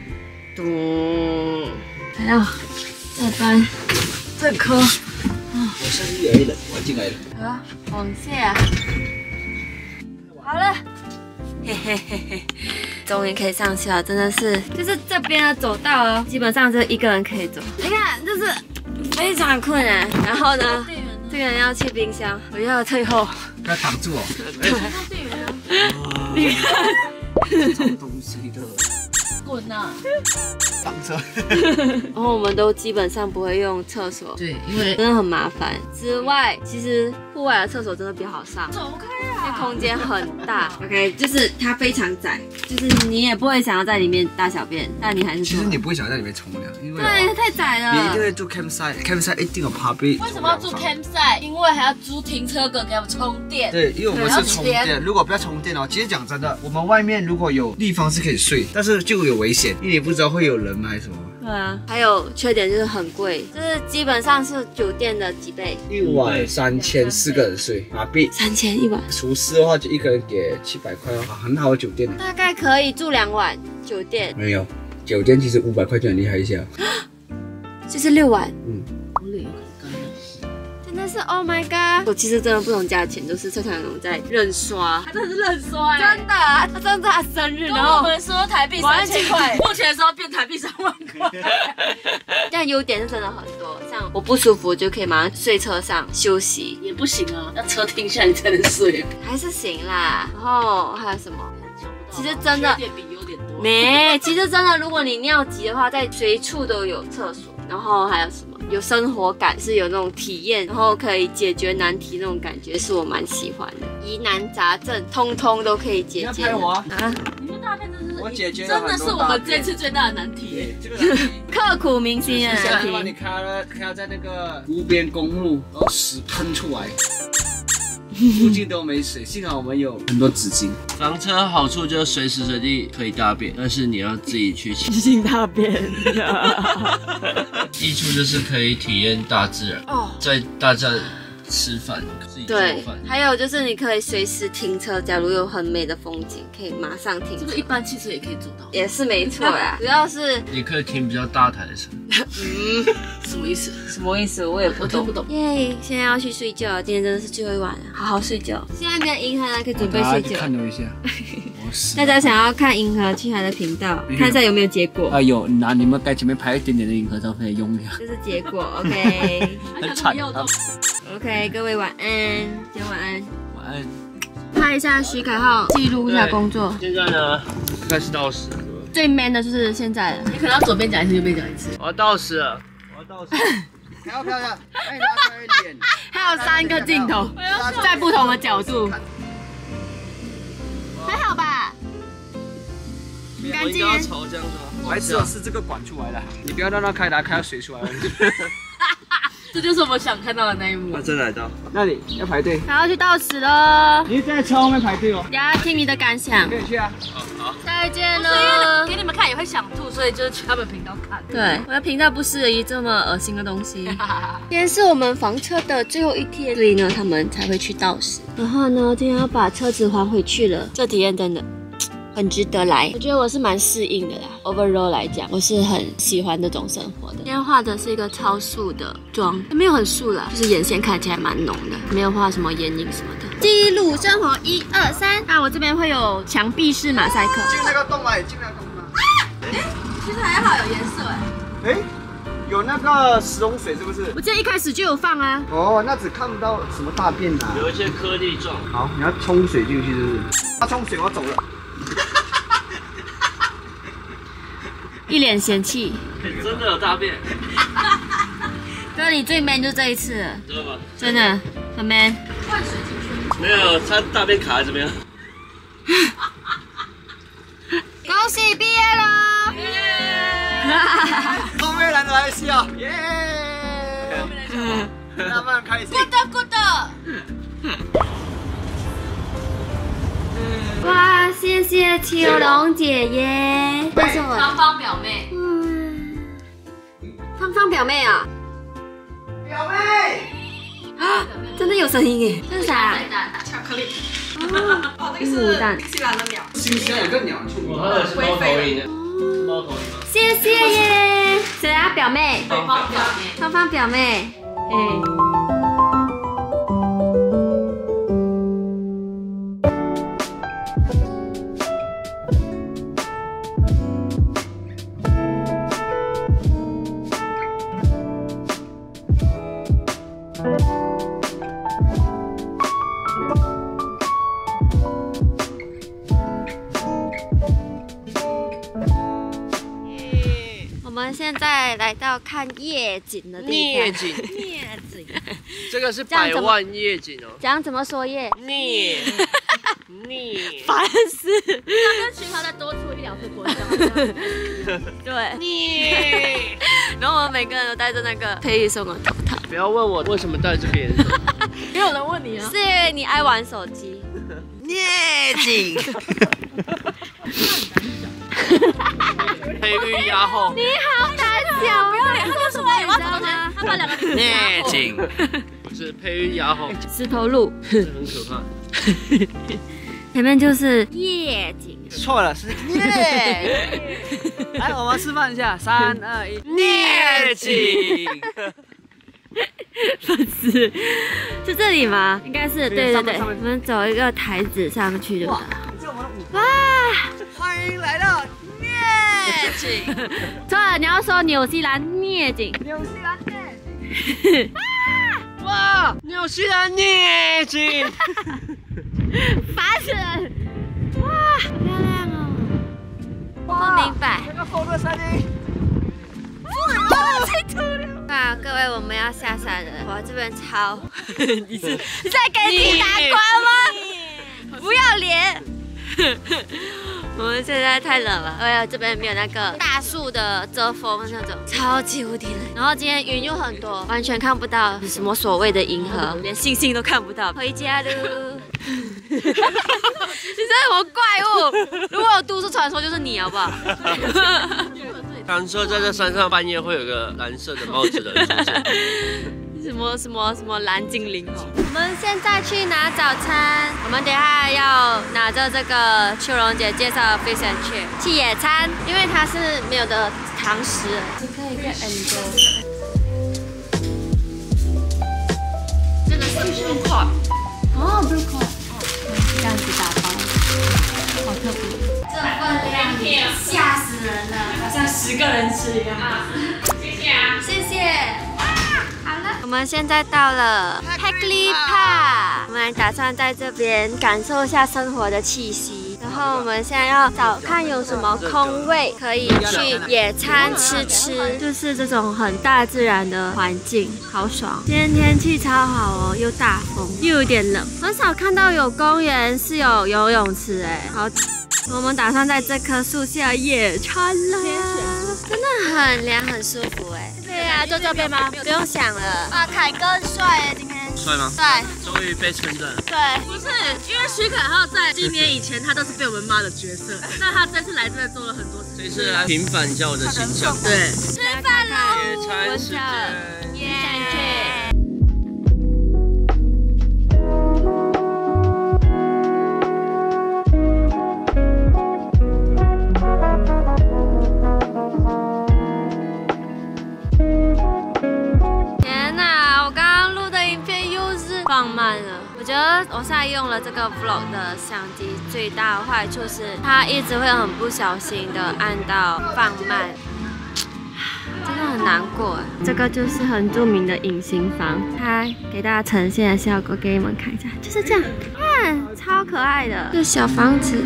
咚，还要再搬这颗。 我现在越来越冷，我进来了。 好，往下。好了，嘿嘿嘿嘿，终于可以上去了，真的是，就是这边的走道哦，基本上只有一个人可以走。你看，就是非常困难。然后呢，这个人要去冰箱，我要退后。 不要挡住我。 你看， 这种东西的。 滚呐！ 挡车。 然后我们都基本上不会用厕所， 对，因为真的很麻烦。之外，其实户外的厕所真的比较好上， 走开因为啊！ 空间很大。OK， 就是它非常窄，就是你也不会想要在里面大小便，但你还是其实你不会想在里面冲凉，因为对，太窄了。 你一定会住 campsite，campsite 一定有怕被。 为什么要住 campsite？因为还要租停车格给我们充电。 对，因为我们是充电。如果不要充电哦，其实讲真的，我们外面如果有地方是可以睡，但是就有危险，因为你不知道会有人吗还是什么。 对啊，还有缺点就是很贵，就是基本上是酒店的几倍， 一晚三千，四个人睡，马币三千一晚， 厨师的话就一个人给七百块哦，很好的酒店。 大概可以住两晚酒店。 没有，酒店其实五百块就很厉害一下， 就是六晚。 嗯， 我脸很干了。 真的是 Oh my God！ 我其实真的不懂价钱，就是蔡长荣在认刷， 他真的是认刷哎！ 真的，他真的是他生日， 跟然后我们说台币三千块，目前的时候变台币三万块。 但优点是真的很多，像我不舒服就可以马上睡车上休息， 也不行啊，要车停下你才能睡。 还是行啦。然后还有什么？其实真的缺点比优点多。 没，其实真的，如果你尿急的话，在随处都有厕所。然后还有什么？有生活感，是有那种体验，然后可以解决难题那种感觉，是我蛮喜欢的。疑难杂症，通通都可以解决。 你要拍我啊！ 啊， 你们大片真是， 我解决了真的是我们这次最大的难题。 这个难题。 刻骨铭心的难题。 把你开了，开在那个湖边公路，然后屎喷出来。 附近都没水，幸好我们有很多纸巾。 房车好处就是随时随地可以大便，但是你要自己去清。 性大便。 益处就是可以体验大自然， 哦， 在大自然吃饭，自己做对饭。， 还有就是你可以随时停车，假如有很美的风景，可以马上停车这个。一般汽车也可以做到。 也是没错啦，主要是你可以停比较大台的车。 什么意思？ 什么意思？我也不懂。 我听不懂。 耶，现在要去睡觉了，今天真的是最后一晚了，好好睡觉。现在跟银河来可以准备睡觉。 看了一下，我死大家想要看银河去海的频道，看一下有没有结果。 哎呦，拿你们该前面拍一点点的银河照片用一下， 这是结果 ，OK 很惨。 OK， 各位晚安，今天晚安。 晚安。 拍一下徐凯浩，记录一下工作。 现在呢，开始倒时， 最 man 的就是现在了。 你可能要左边讲一次，右边讲一次。 我要倒时了，我要倒时。 漂漂亮，哎，拉开一点。 还有三个镜头，在不同的角度。还好吧？很干净。 我应该要朝这样子吗？ 白痴哦，是这个管出来的，你不要让它开打，开到水出来了。 这就是我们想看到的那一幕。 他真来到， 那里要排队， 然后去到此了， 你在车后面排队哦。 大家听你的感想。 可以去啊。 再见所以了。 给你们看也会想吐，所以就是去他们频道看。 对，我的频道不适合于这么恶心的东西。今天是我们房车的最后一天，所以呢，他们才会去倒时。然后呢，今天要把车子还回去了。这体验真的很值得来，我觉得我是蛮适应的啦。Overall 来讲，我是很喜欢这种生活的。今天画的是一个超素的妆，没有很素啦，就是眼线看起来蛮浓的，没有画什么眼影什么的。记录生活一二三，那我这边会有墙壁式马赛克。 进那个洞来，进那个洞来。 其实还好有颜色哎。 哎，有那个石龙水是不是？ 我记得一开始就有放啊。 哦，那只看不到什么大便啊。 有一些颗粒状。 好，你要冲水进去是不是？他冲水，我走了。 一脸嫌弃。 真的有大便。 哥，你最 man 就这一次了， 真的吗？ 真的很 man。 没有，他大便卡在这边。 恭喜毕业了！ 后面男的来笑，耶！慢慢开心。 good good。哇，谢谢秋龙姐姐，这是我芳芳表妹。 嗯，芳芳表妹啊， 表妹， 啊，真的有声音耶，这是啥？ 巧克力。 哦，这个是新西兰的鸟。 新西兰有个鸟去我喝的是猫头鹰的，猫头鹰吗？ 谢谢耶！谁啊？表妹， 芳芳表妹。 芳芳表妹，哎。我们现在来到看夜景的地方。 夜景， 夜景， 这个是百万夜景哦。 讲怎么说夜？ 聂聂， 烦死！ 那跟群豪再多出一两次国家。 对， 聂， 然后我们每个人都戴着那个佩玉送的头套， 不要问我为什么戴这个颜色。 没有人问你啊。 是因为你爱玩手机。 夜景。 佩玉压后。 你好胆小，不要脸，他就说我要走他他把两个夜景。 不是佩玉压后， 石头路， 这很可怕。 前面就是夜景。 错了，是夜。来，我们示范一下，三二一， 夜景。 粉丝是这里吗？应该是，对对对， 上面上面我们走一个台子上去，对不对？哇！ 欢迎来到夜景。 错了，你要说纽西兰夜景。 纽西兰夜景。 哇，纽西兰夜景。 烦死人！哇，好漂亮哦！不明白。 那个风的声音。 啊，各位，我们要下山了。哇，这边超，你是你在给自己打关吗？不要脸！ 我们现在太冷了，哎呀，这边没有那个大树的遮风那种，超级无敌冷。然后今天云又很多，完全看不到什么所谓的银河，连星星都看不到。回家喽！你这是什么怪物？如果有都市传说，就是你好不好？ 传说在这山上半夜会有个蓝色的帽子的人出现。 什么什么什么蓝精灵哦！我们现在去拿早餐，我们等一下要拿着这个秋蓉姐介绍的 fish and chip 去野餐，因为它是没有的堂食。你可以看 enjoy。这个是 blue corn。哦 blue corn。这样子打包，好特别。这份量吓死人了，好像十个人吃一样。谢谢啊，谢谢。我们现在到了 Hagley Park， 我们打算在这边感受一下生活的气息。然后我们现在要找看有什么空位可以去野餐吃吃，就是这种很大自然的环境，好爽。今天天气超好哦，又大风，又有点冷。很少看到有公园是有游泳池哎，好。我们打算在这棵树下野餐啦，真的很凉很舒服哎。对呀，坐这边吗？不用想了。啊，凯哥很帅哎，今天。 帅吗？ 对。 终于被称赞。 对。 不是，因为徐凯浩在今年以前他都是被我们骂的角色，那他这次来这边做了很多事。 这次来平反一下我的形象。 对。 吃饭喽！ 野餐时间。 耶！放慢了，我觉得我现在用了这个 vlog 的相机，最大的坏处是它一直会很不小心的按到放慢，真的很难过。这个就是很著名的隐形房，它给大家呈现的效果给你们看一下，就是这样，看超可爱的，这小房子。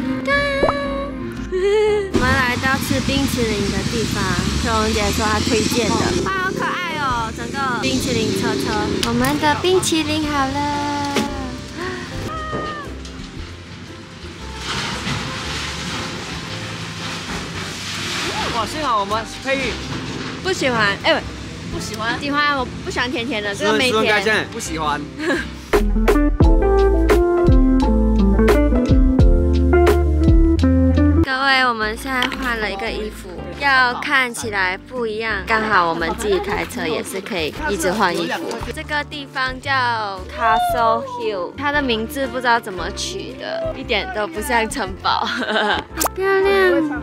我们来到吃冰淇淋的地方，秋蓉姐说她推荐的，哇，好可爱哦！整个冰淇淋车车，我们的冰淇淋好了。 哇，幸好我们佩玉不喜欢，哎、欸， 不喜欢， 喜欢，我不喜欢甜甜的，这个没甜。 不喜欢。 各位，我们现在换了一个衣服，要看起来不一样。刚好我们自己开车也是可以一直换衣服。这个地方叫 Castle Hill， 它的名字不知道怎么取的，一点都不像城堡，好漂亮。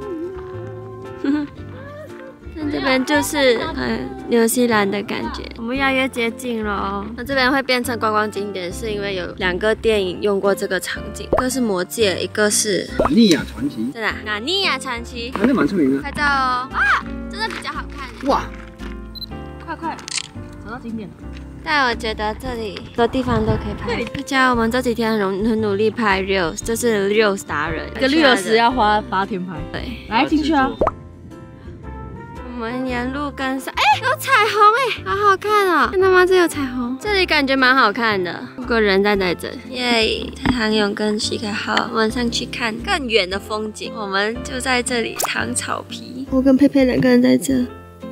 那这边就是很纽西兰的感觉，我们越来越接近了哦。那这边会变成观光景点，是因为有两个电影用过这个场景，一个是《魔戒》，一个是 《纳尼亚传奇》。 真的，《纳尼亚传奇》 真的蛮出名的。 拍照哦，啊，真的比较好看。 哇， 快快找到景点了。 但我觉得这里很多地方都可以拍。大家，我们这几天很很努力拍 reels， 这是 reels 达人。 一个绿有时要花八天拍。 对， 来进去啊。 我们沿路跟上，哎、欸，有彩虹哎，好好看哦！看到吗？这有彩虹，这里感觉蛮好看的。如果人站在这里，耶！唐勇跟徐凯浩，我们上去看更远的风景。我们就在这里躺草皮，我跟佩佩两个人在这，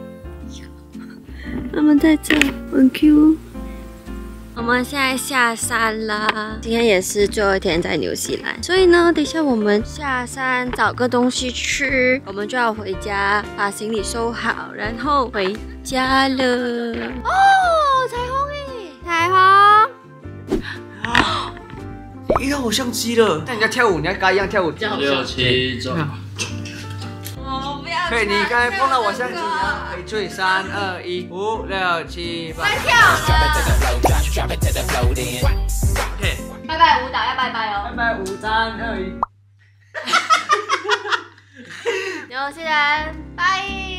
他们在这，很 Q。我们现在下山啦，今天也是最后一天在纽西兰，所以呢，等一下我们下山找个东西吃，我们就要回家把行李收好，然后回家了。哦，彩虹哎，彩虹！ 你看我相机了，但人家跳舞，你要跟他一样跳舞。 六七走。 哦，不要！ 可以，你刚才碰到我相机啊！可以追，三二一，五六七八。 跳了。拜拜舞蹈要拜拜哦。 拜拜，五三二一。 纽西兰，拜。